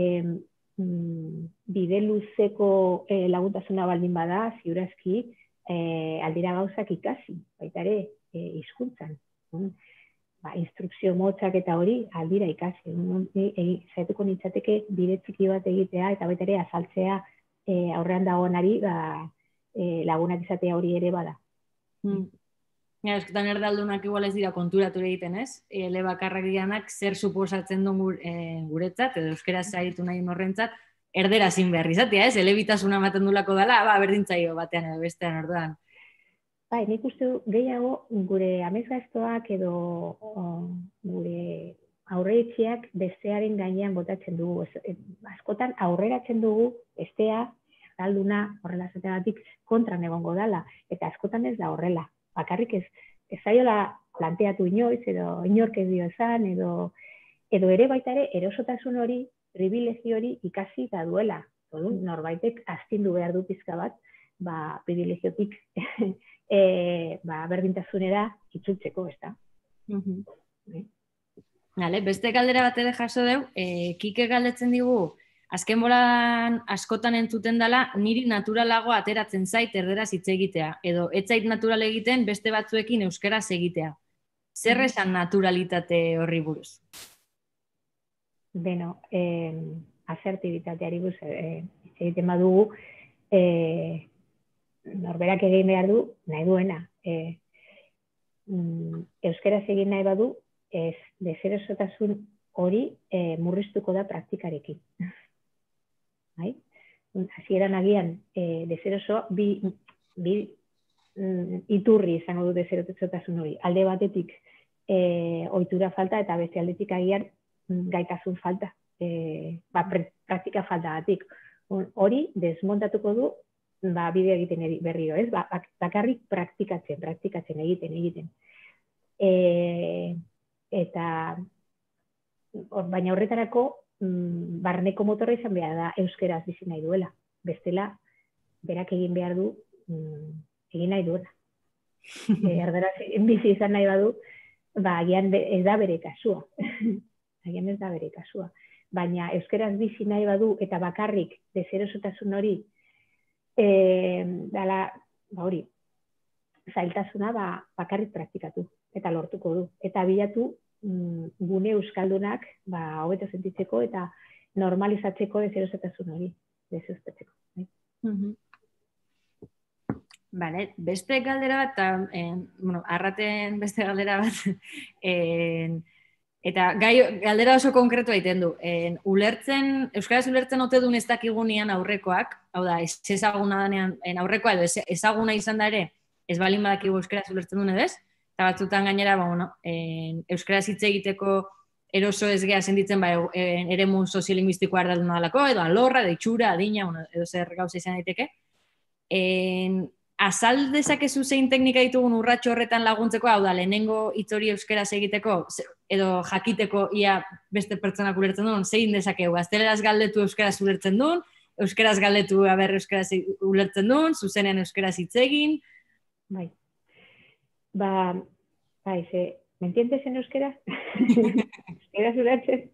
bide luzeko laguntasuna baldin bada, ziurazki, aldira gauzak ikasi, baita ere, hizkuntzan. Instrukzio motzak eta hori aldira ikasi. Zaituko nintzateke bide txiki bat egitea eta baita ere azaltzea aurrean dagoenari lagunak izatea hori ere bada. Esketan erdaldunak igual ez dira konturatu egiten, ez? Elebakarrak dianak zer suposatzen duen guretzat, edo euskaraz zaitu nahi horrentzat, erdera zin behar izatea, ez? Elebitasuna ematen dulako dela, berdintzaio batean edo bestean orduan. Bai, nik uste du gehiago gure amezgaztoak edo gure aurreitziak bestearen gainean botatzen dugu. Askotan aurreratzen dugu bestea, erdalduna horrela zategatik kontran egongo dela, eta askotan ez da horrela. Bakarrik ez zaiola planteatu inoiz, edo inork ez dio esan, edo ere baita ere erosotasun hori, privilegio hori ikasi da duela. Norbaitek astindu behar du pizka bat, privilegiotik berdintasunera itzultzeko, ez da. Beste galdera bat ere jaso deu, Kike galdetzen digu, azken bolan askotan entzuten dela, niri naturalago ateratzen zait erderaz hitz egitea, edo ez zait natural egiten beste batzuekin euskaraz egitea. Zer esan naturalitate horri buruz? Beno, asertibitateari buruz egiten badugu, norberak egin behar du nahi duena. Euskaraz egin nahi badu, deserosotasun hori murriztuko da praktikarekin. Hasieran agian deseroso bi iturri izango du deserosotasun hori. Alde batetik ohitura falta eta beste aldetik agian gaitasun falta, praktika faltagatik. Hori desmontatuko du bidea egiten berriro, ez? Bakarrik praktikatzen, egiten. Eta baina horretarako barneko motorra izan behar da euskeraz bizi nahi duela. Bestela, berak egin behar du, egin nahi duela. Erderaz bizi izan nahi badu, agian ez da bere kasua. Agian ez da bere kasua. Baina euskeraz bizi nahi badu eta bakarrik deserosotasun hori dala, hori, zailtasuna bakarrik praktikatu eta lortuko du. Eta bilatu gune euskaldunak hobeto sentitzeko eta normalizatzeko deserosotasun hori, deserosotatzeko. Vale, beste galdera bat, arraten beste galdera bat, eta galdera oso konkretu egiten du. Euskaraz ulertzen ote duen ez dakigunean aurrekoak, hau da, ez ezaguna danean aurrekoa edo ezaguna izan da ere, ez balin badakigu euskaraz ulertzen duen edo ez, eta batzutan gainera, euskaraz hitz egiteko eroso ez geha senditzen eremu soziolinguistikoa ardalduna dalako, edo alorra, edo itxura, adina, edo zer gauza izan daiteke. Azal dezakezu zein teknika ditugun urratxo horretan laguntzeko, hau da, lehenengo hitz hori euskaraz egiteko, edo jakiteko ia beste pertsonak ulertzen duen, zein dezakegu, gazteleraz galdetu euskaraz ulertzen duen, euskaraz galdetu euskaraz ulertzen duen, zuzenean euskaraz hitz egin. Bai. ¿Me entiendes en euskera? ¿Euskaraz ulertzen?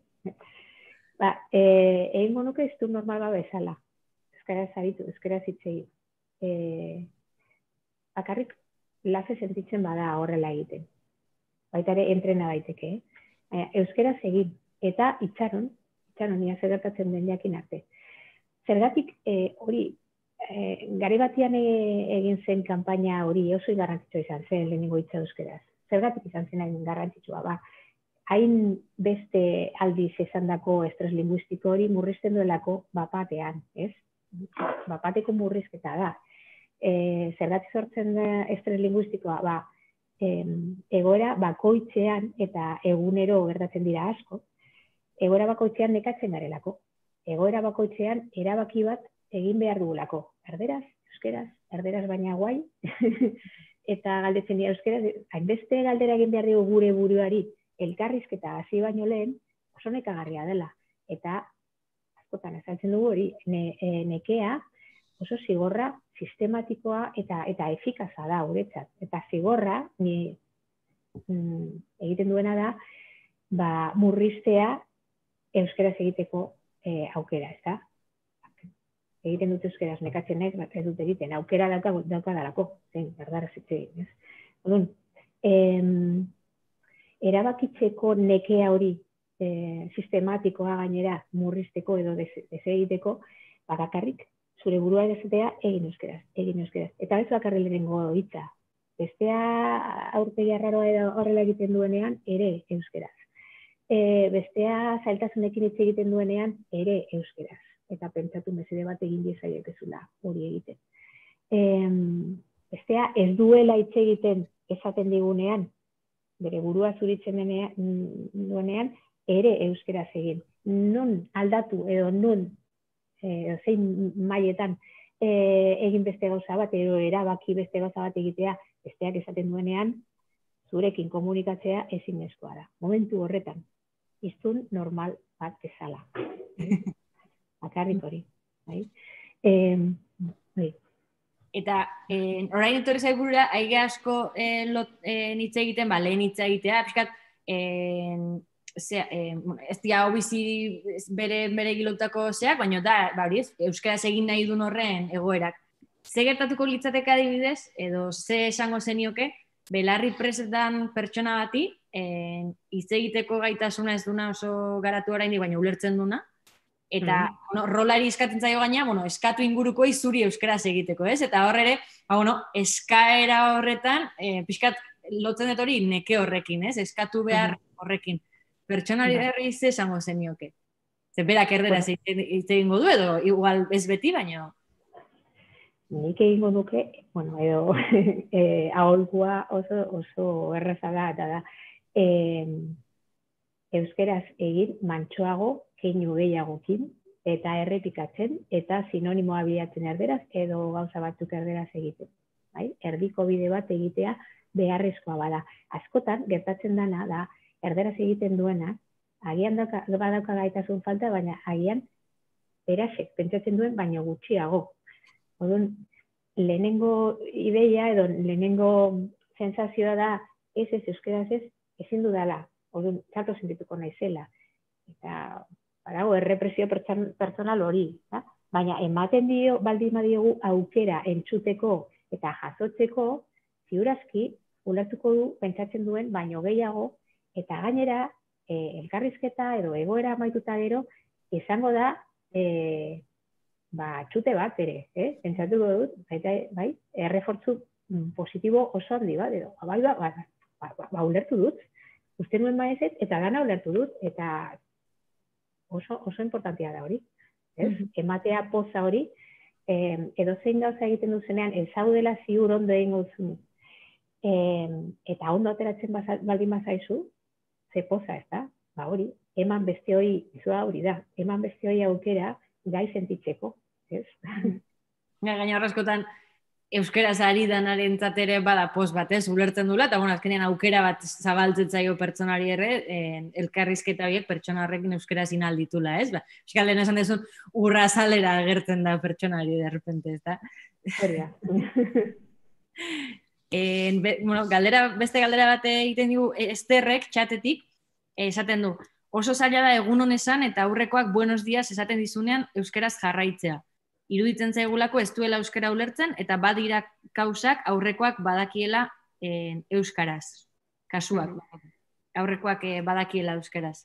Egin monuke ez du normal bezala. Euskaraz aritu, euskaraz hitz egin. Bakarrik laze sentitzen bada horrela egiten. Baita ere entrena daiteke. Euskaraz egin eta itxaron ia zer gertatzen den jakin arte. Zergatik hori, gare batian egin zen kanpaina hori oso garrantzitsua izan zen lehenengo hitza euskaraz. Zergatik izan zen hain garrantzitsua, hain beste aldiz esandako estres linguistiko hori murrizten duelako bapatean, ez? Bapateko murrizketa da. Zergatik sortzen estres linguistikoa, egoera bakoitzean eta egunero gertatzen dira asko, egoera bakoitzean nekatzen garelako. Egoera bakoitzean erabaki bat egin behar dugulako. Erderaz, euskeraz, erderaz baina guai, eta galdetzen dira euskeraz, hainbeste galdera egin behar dugu gure buruari, elkarrizketa hasi baino lehen, oso nekagarria dela. Eta, askotan azaltzen dugu hori, nekea oso zigorra sistematikoa eta efikaza da guretzat. Eta zigorra, egiten duena da, murriztea euskeraz egiteko aukera, ez da? Egiten dut euskeraz nekatzenek, ez dut egiten, aukera daukadalako, zen, erdaraz egin, ez? Orduan, erabakitzeko nekea hori sistematikoa gainera murrizteko edo desegiteko, bakarrik zure burua ezatea egin euskeraz. Eta ez bakarri lehenengo hitza. Bestea aurpegi arraroa edo horrela egiten duenean ere euskeraz. Bestea zailtasunekin hitz egiten duenean ere euskeraz. Eta pentsatu mesede bat egin diezaiokezula hori egiten. Bestea ez duela hitz egiten esaten digunean, bere burua zuritzen duenean, ere euskeraz egin. Nun aldatu edo nun zein mailetan egin beste gauza bat, edo erabaki beste gauza bat egitea, besteak esaten duenean, zurekin komunikatzea ezinezkoa da. Momentu horretan, hiztun normal bat bezala. Bakarrik hori. Eta orain etorri zaigurura, aige asko hitz egiten, lehen hitz egitea, pixkat, ez dira hobizi bere gilautako zeak, baina da, euskaraz egin nahi duen horren egoerak. Ze gertatuko litzateke adibidez, edo ze esango zenioke, belarri presetan pertsona bati, hitz egiteko gaitasuna ez duna oso garatu oraindik, baina ulertzen duna, eta rolari eskatzen zaio gaina, eskatu inguruko zuri euskaraz egiteko, ez? Eta hor ere, eskaera horretan, pixkat lotzen dut hori neke horrekin, ez? Eskatu behar horrekin. Pertsonari herri ze esango zenioke. Berak erderaz hitz egingo du, edo igual ez beti, baina... Nik egingo nuke, edo aholkua oso erraza da, eta da, euskeraz egin mantsoago, keinu gehiagokin, eta errepikatzen, eta sinonimoa bilatzen erderaz, edo gauza batzuk erderaz egiten. Erdiko bide bat egitea beharrezkoa bada. Askotan, gertatzen dana da, erderaz egiten duena, agian badauka gaitasun falta, baina agian berasek pentsatzen duen baino gutxiago. Orduan, lehenengo ideia edo lehenengo sensazioa da ez euskaraz ez, ezin dudala. Orduan, txarto sentituko naizela. Eta, badago, errepresio pertsonal hori, da? Baina ematen baldin badiogu aukera entzuteko eta jasotzeko, ziurazki, ulertuko du, pentsatzen duen, baino gehiago, eta gainera, elkarrizketa edo egoera amaituta gero, izango da, txute bat ere, pentsatuko dut, bai, errefortzu positibo oso handi bat, edo, bai, ulertu dut, uste nuen maezet, eta gana ulertu dut, eta oso importantia da hori. Ematea poza hori, edo zein gauza egiten duzenean, ez zaudela ziur ondo egin gauzu, eta ondo ateratzen baldin bazaizu, ze poza ez da, hori, eman beste hori, izua hori da, eman beste hori aukera gai sentitzeko, ez? Gaina horrezkotan, euskaraz ari danaren ere bada poz bat, ulertzen dula, eta azkenean aukera bat zabaltzen zaio pertsonari elkarrizketa horiek pertsona horrekin euskaraz inalditula, ez? Euskal lehen esan dezun, urra azalera agertzen da pertsonari, de repente, ez da? Beste galdera bat egiten digu, Esterrek, txatetik, esaten du, oso zaila da egun honesan eta aurrekoak buenos días esaten dizunean euskaraz jarraitzea. Iruditzen zaigulako ez duela euskara ulertzen eta badira kausak aurrekoak badakiela euskaraz. Kasuak. Aurrekoak badakiela euskaraz.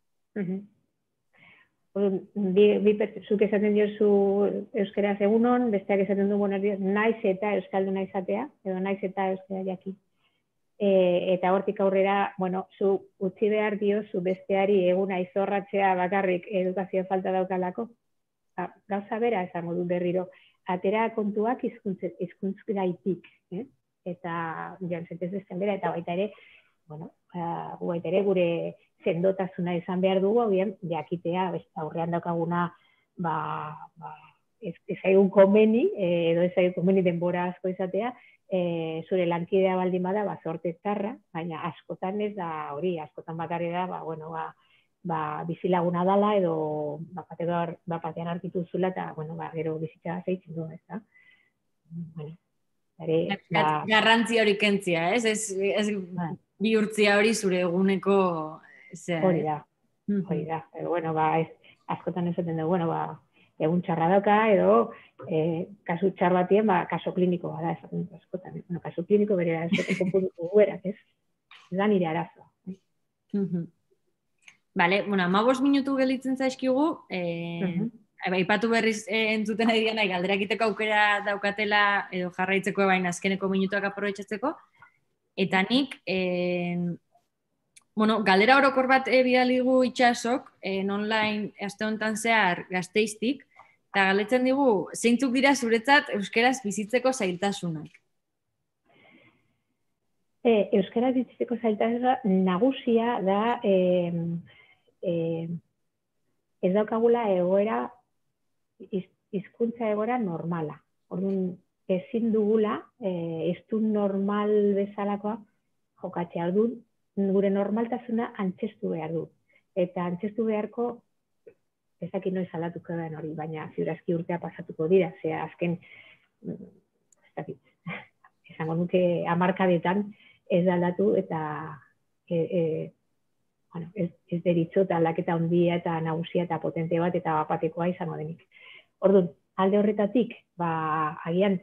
Zuk esaten diozu euskaraz egunon, besteak esaten du naiz eta euskalduna izatea, edo naiz eta euskara jaki. Eta hortik aurrera, zu utzi behar diozu besteari eguna izorratzea bakarrik edukazio falta daukalako. Gauza bera esango dut berriro, atera kontuak hizkuntzgaitik, eta jantzentez bestean bera, eta baita ere, gure sendotasuna izan behar dugu, agian jakitea, aurrean daukaguna, ez zaigun komeni, edo ez zaigun komeni denbora asko izatea, zure lankidea baldin bada, zorte txarra, baina askotan ez da hori, askotan bakarri da, bizilaguna dala edo batean arkitu zula eta, gero bizitza zeitzen du, ez da? Garrantzi hori kentzia, ez? Ez bihurtzia hori zure eguneko... Hori da. Askotan esaten dugu, egun txarra dauka edo kasu txar batien, kaso kliniko bada, askotan. Kaso kliniko bere askotan konpuntuko guerak, ez? Ez da nire arazoa. Bale, 15 minutu gelitzen zaizkigu, aipatu berriz entzuten ari diana, galdera egiteko aukera daukatela edo jarraitzeko baina azkeneko minutuak aprobetxatzeko, eta nik, galdera orokor bat bidaligu Itxasok, online aste honetan zehar Gasteiztik, eta galdetzen digu, zeintzuk dira zuretzat euskaraz bizitzeko zailtasunak? Euskaraz bizitzeko zailtasuna nagusia da ez daukagula egoera, hizkuntza egoera normala. Orduan, ezin dugula, ez du normal bezalakoa jokatzea. Orduan, gure normaltasuna antzestu behar du. Eta antzestu beharko, ezakit noiz aldatuko den hori, baina ziurazki urtea pasatuko dira, ze azken, esango nuke hamarkadetan ez aldatu eta ez deritzot aldaketa handia eta nagusia eta potente bat eta bapatekoa izango denik. Orduan, alde horretatik, agian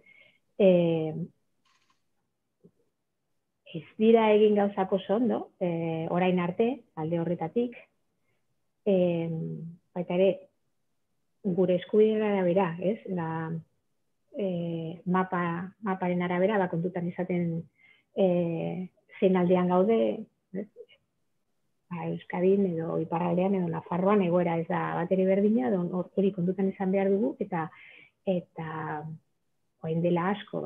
ez dira egin gauzako ondo, orain arte, alde horretatik, baita ere, gure eskubideen arabera, ez? Maparen arabera, kontutan izaten zein aldean gaude, Euskadin edo Iparraldean edo Nafarroan egoera ez da bateri berdina, hori kontutan izan behar dugu, eta orain dela asko,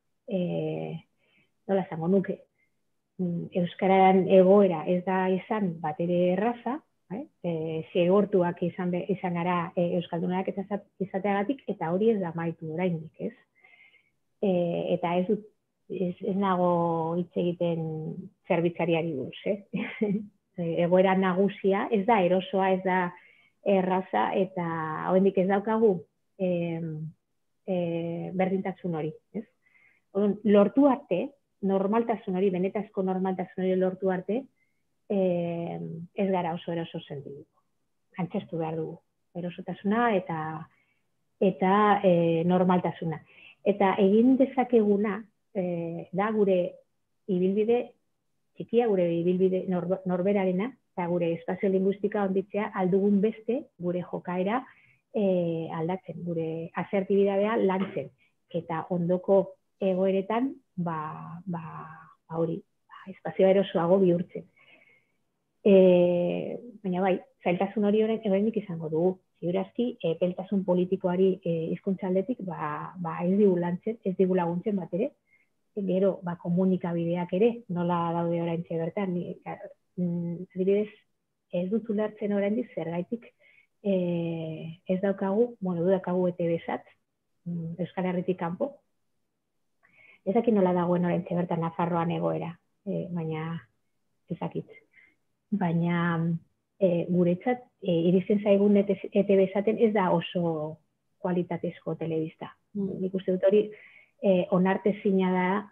nola esango nuke, Euskararen egoera ez da izan bateri erraza, zigortuak izan gara Euskaldunak izateagatik, eta hori ez da maitu oraindik, ez? Eta ez nago hitz egiten zerbitzariari buruz, egoera nagusia, ez da erosoa, ez da erraza, eta oraindik ez daukagu berdintasun hori, ez? Lortu arte, normaltasun hori, benetazko normaltasun hori lortu arte, ez gara oso eroso sentituko. Antzestu behar dugu, erosotasuna eta normaltasuna. Eta egin dezakeguna, da gure ibilbide, txikia gure ibilbide norberarena, eta gure espazio linguistika onditzea aldugun beste gure jokaera aldatzen, gure asertibidadea lantzen. Eta ondoko egoeretan, hori, espazioa erosoago bihurtzen. Baina bai, zailtasun hori oraindik izango dugu. Ziurazki, epeltasun politikoari hizkuntza aldetik, ez digu laguntzen bat ere. Gero, komunikabideak ere, nola daude oraintxe bertan. Adibidez, ez dut ulertzen oraindik zergaitik ez daukagu, du daukagu ETV-sat, Euskal Herritik kanpo. Ez dakit nola dagoen oraintxe bertan Nafarroan egoera, baina ezakit. Baina guretzat iristen zaigun ETV-saten ez da oso kualitatezko telebista. Nik uste dut hori onartezina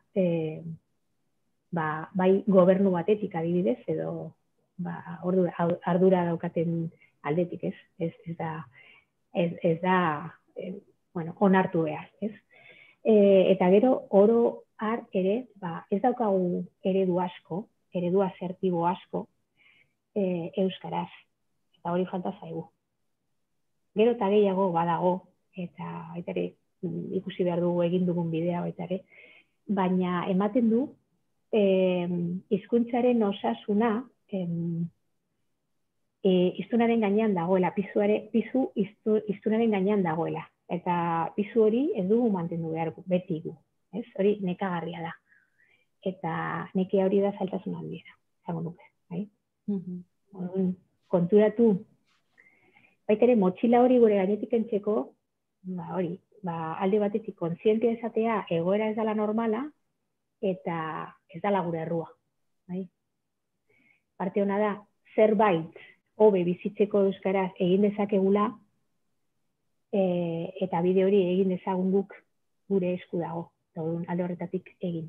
da bai gobernu batetik adibidez, edo ardura daukaten aldetik, ez? Ez da onartu behar, ez? Eta gero, oro har ere, ez daukagu eredu asertibo asko, euskaraz, eta hori falta zaigu. Gero eta gehiago badago, eta baita ere ikusi behar dugu egin dugun bidea baita ere, baina ematen du hizkuntzaren osasuna hiztunaren gainean dagoela, pisu hiztunaren gainean dagoela, eta pisu hori ez dugu mantendu behar beti gu, ez? Hori nekagarria da, eta nekea hori da zailtasun handiena, zango nuke, bai? Konturatu, baita ere motxila hori gure gainetik entzeko, alde batetik kontzientia esatea egoera ez dela normala, eta ez dela gure errua. Parte hona da, zerbait hobe bizitzeko euskaraz egin dezakegula, eta bide hori egin dezagun guk gure esku dago, alde horretatik egin.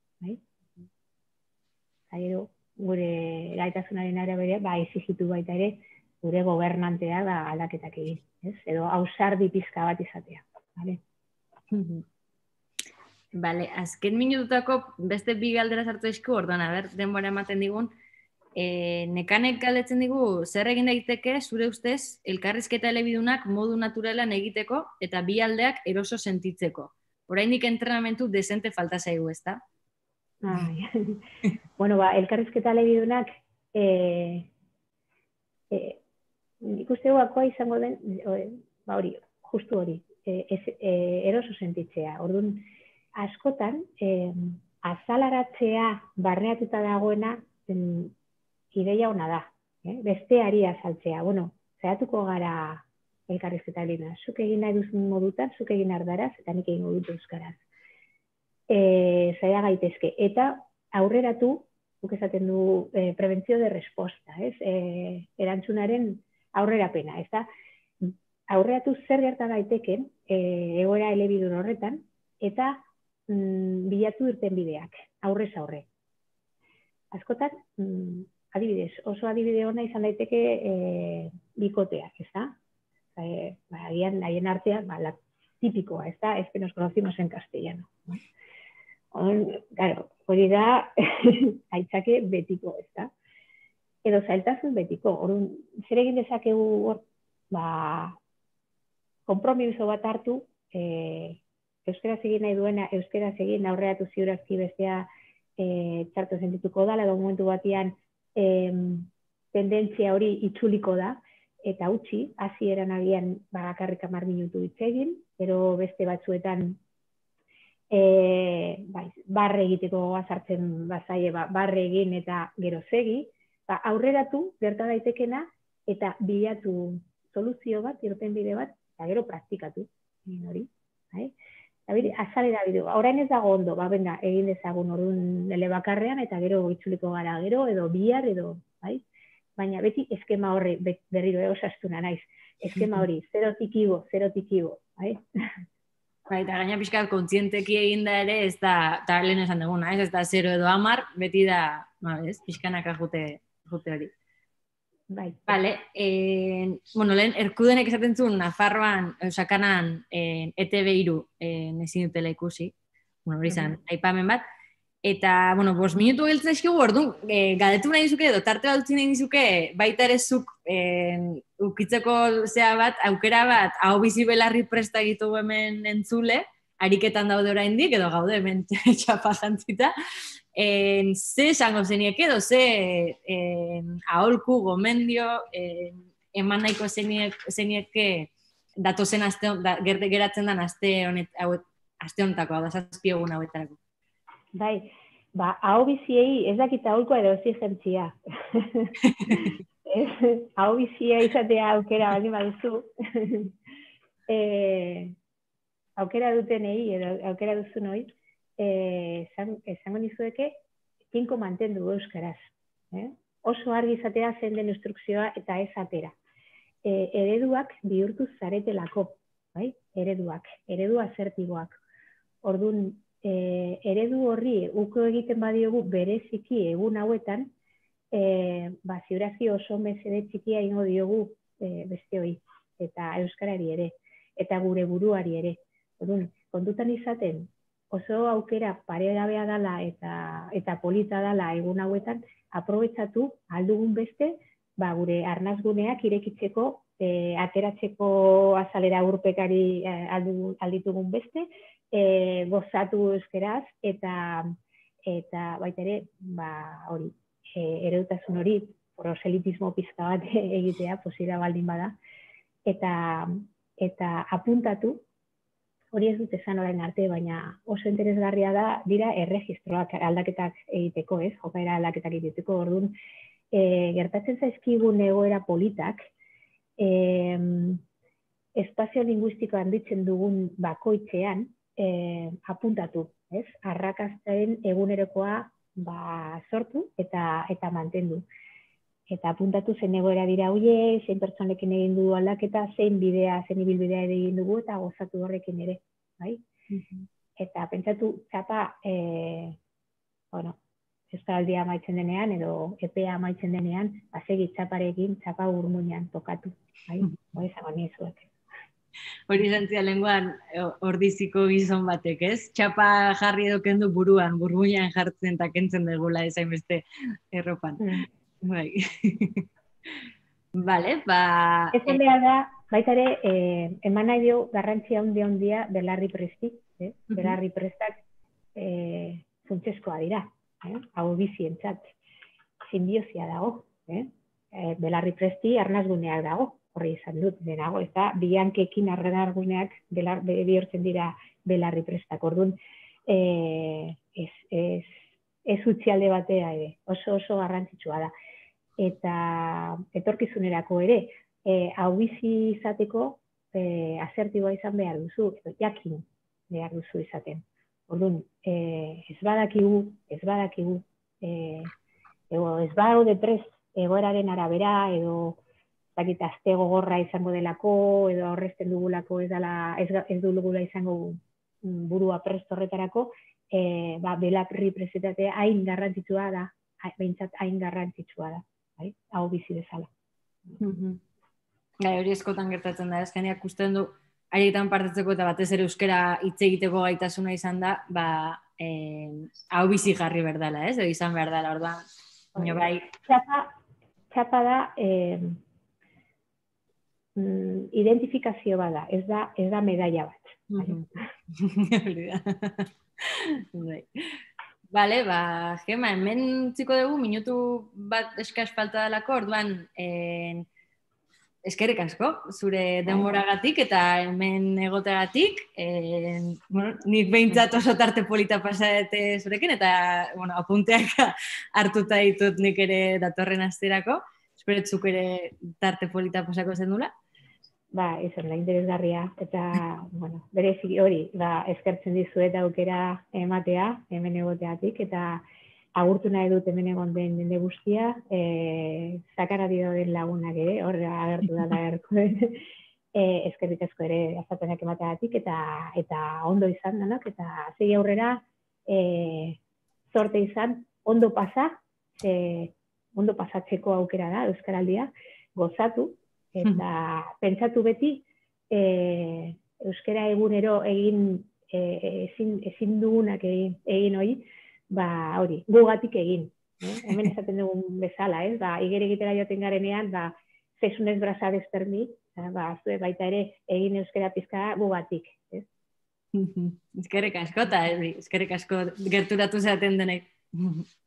Gero, gure gaitasunaren arabera, exigitu baita ere, gure gobernantea aldaketak egin, edo ausardi pizka bat izatea. Bale, azken minututako beste bi galdera sartu esku, orduan, denbora ematen digun, nekanek galdetzen digu, zer egin daiteke, zure ustez, elkarrizketa elebidunak modu naturalan egiteko, eta bi aldeak eroso sentitzeko. Oraindik entrenamentu desente falta zaigu, ezta? Elkarrizketa elebidunak, ikuste guakoa izango den, justu hori, eroso sentitzea. Orduan, askotan, azalaratzea barneatuta dagoena ideia ona da. Besteari azaltzea. Zehatuko gara elkarrizketa elebidunak. Zuk egin nahi duzun modutan, zuk egin ardaraz, eta nik egin dut euskaraz. Zaila gaitezke. Eta aurreratu, guk esaten du prebentzio de resposta, erantzunaren aurrerapena. Aurreratu zer gerta daiteken egoera elebidun horretan, eta bilatu irten bideak, aurrez aurre. Askotan, adibidez, oso adibide ona izan daiteke bikoteak, ez da? Agian, haien artean, la tipikoa, ez da? Ez que nos conocimos en castellano. Claro, hori da, aitzake betiko, ez da? Edo zailtasun betiko. Zer egin dezakegu hor, konpromiso bat hartu, euskaraz egin nahi duena, euskaraz egin aurreatu ziurazki bestea txarto sentituko da, edo momentu batean tendentzia hori itzuliko da, eta utzi, hasieran agian bakarrik 10 minutu hitz egin, gero beste batzuetan barre egiteko azartzen bazaie, barre egin eta gero segi, aurreratu gerta daitekena eta bilatu soluzio bat, irtenbide bat, eta gero praktikatu. Hori. Azalera bideo. Orain ez dago ondo, egin dezagun orduan ele bakarrean, eta gero itzuliko gara gero, edo bihar, edo, baina beti eskema horri berriro osastuna naiz. Eskema hori, zerotik igo, bai? Bai, eta gaina pixkat kontzienteki egin da ere, ez da, eta lehen esan duguna, ez da 0 edo 10, beti da, pixkanaka jute hori. Bai. Vale, bueno, lehen, Erkudenek esaten zuen Nafarroan, sakanan, ETV3 ezin dutela ikusi, bueno, hori izan, aipamen bat, eta, bueno, 5 minutu geltzen eskigu, orduan, galdetu nahi dizuke, edo tarte bat utzi nahi dizuke, baita ere zuk ukitzeko zea bat, aukera bat, hau bizi belarri presta egitu hemen entzule, ariketan daude oraindik, edo gaude hemen txapa jantzita, ze esango zeniek edo, ze aholku, gomendio, eman nahiko zenieke datozen geratzen den aste honetako, hau da, 7 egun hauetarako. Bai, hau biziei ez dakit aholkoa edo exigentzia. Hau bizia izatea aukera baldin baduzu. Aukera dutenei edo aukera duzunoi, esango nizueke, tinko mantendu euskaraz. Oso argi izatea zen den instrukzioa eta ez atera. Ereduak bihurtu zaretelako, bai? Eredu asertiboak. Orduan, eredu horri uko egiten badiogu bereziki egun hauetan, ziurazki oso mesede txikia ingo diogu beste hori, eta euskarari ere, eta gure buruari ere. Orduan, kontutan izaten, oso aukera paregabea dela eta polita dela egun hauetan, aprobetxatu aldugun beste, gure arnazguneak irekitzeko, ateratzeko azalera urpekari alditugun beste, gozatu euskeraz eta baita ere, hori, eredutasun hori, proselitismo pizka bat egitea, posible baldin bada, eta apuntatu, hori ez dut esan orain arte, baina oso interesgarria dira erregistroak aldaketak egiteko, ez? Jokaera aldaketak egiteko, orduan, gertatzen zaizkigun egoera politak, espazio linguistiko handitzen dugun bakoitzean, apuntatu, ez? Arrakastaren egunerokoa sortu eta mantendu. Eta apuntatu zen egoera dira hoiek, zein pertsonekin egin du aldaketa, zein ibilbidea egin dugu eta gozatu horrekin ere, bai? Eta pentsatu txapa, euskaraldia amaitzen denean edo epea amaitzen denean, segi txaparekin, txapa urmuinean tokatu, bai? Hori zango nizuek. Hori zantzia lenguan ordiziko gizon batek, ez? Txapa jarri edo kendu buruan, burmuinean jartzen eta kentzen dugula ezain beste erropan. Bai. Bale, Ezen behar da, baita ere, eman nahi dio garrantzia handia belarri presti, belarri prestak funtsezkoa dira, hau bizientzat, sinbiosia dago, belarri presti arnazguneak dago. Horri izan dut, denago, eta biankekin arnazguneak bihurtzen dira belarri prestak. Orduan, ez utzialde batea ere, oso garrantzitsua da. Eta etorkizunerako ere, hau bizi izateko asertiboa izan behar duzu, jakin behar duzu izaten. Orduan, ez badakigu, ez badaude prest egoeraren arabera, edo azte gogorra izango delako, edo aurrezten dugulako ez dugula izango burua prest horretarako, belarri prestetatea hain garrantzitsua da, behintzat hain garrantzitsua da, hau bizi bezala. Hori eskotan gertatzen da, ezkeneak usten du, haietan partetzeko eta batez ere euskara hitz egiteko gaitasuna izan da, hau bizi jarri berdala, ez? Edo izan berdala, orduan, bai. Txapa da, identifikazio bada, ez da medaia bat. Bale, Gema, hemen txiko dugu, minutu bat eskaz falta delako, orduan, eskerrik asko, zure denboragatik eta hemen egoteagatik, nik behintzat oso tarte polita pasadete zurekin, eta apunteak hartuta ditut nik ere datorren asterako, esperetzuk ere tarte polita pasako zen dula. Izan da, interesgarria, eta, berezi hori, eskertzen dizuet aukera ematea, hemen egoteatik, eta agurtu nahi dut hemen egon den jende guztia, Zakaradio den lagunak ere, hor agertu da agertu den, eskerrik asko ere azalpenak emateagatik, eta ondo izan danak, eta segi aurrera zorte izan, ondo pasatzeko aukera da, Euskaraldia, gozatu, eta pentsatu beti, euskara egunero egin ezin dugunak egin hori, hori, gugatik egin. Hemen esaten dugun bezala, igere egitera joaten garenean, zesunez brazadez permi, zue baita ere egin euskara pizka gugatik. Eskerrik asko, eta eskerrik asko gerturatu zaten denek.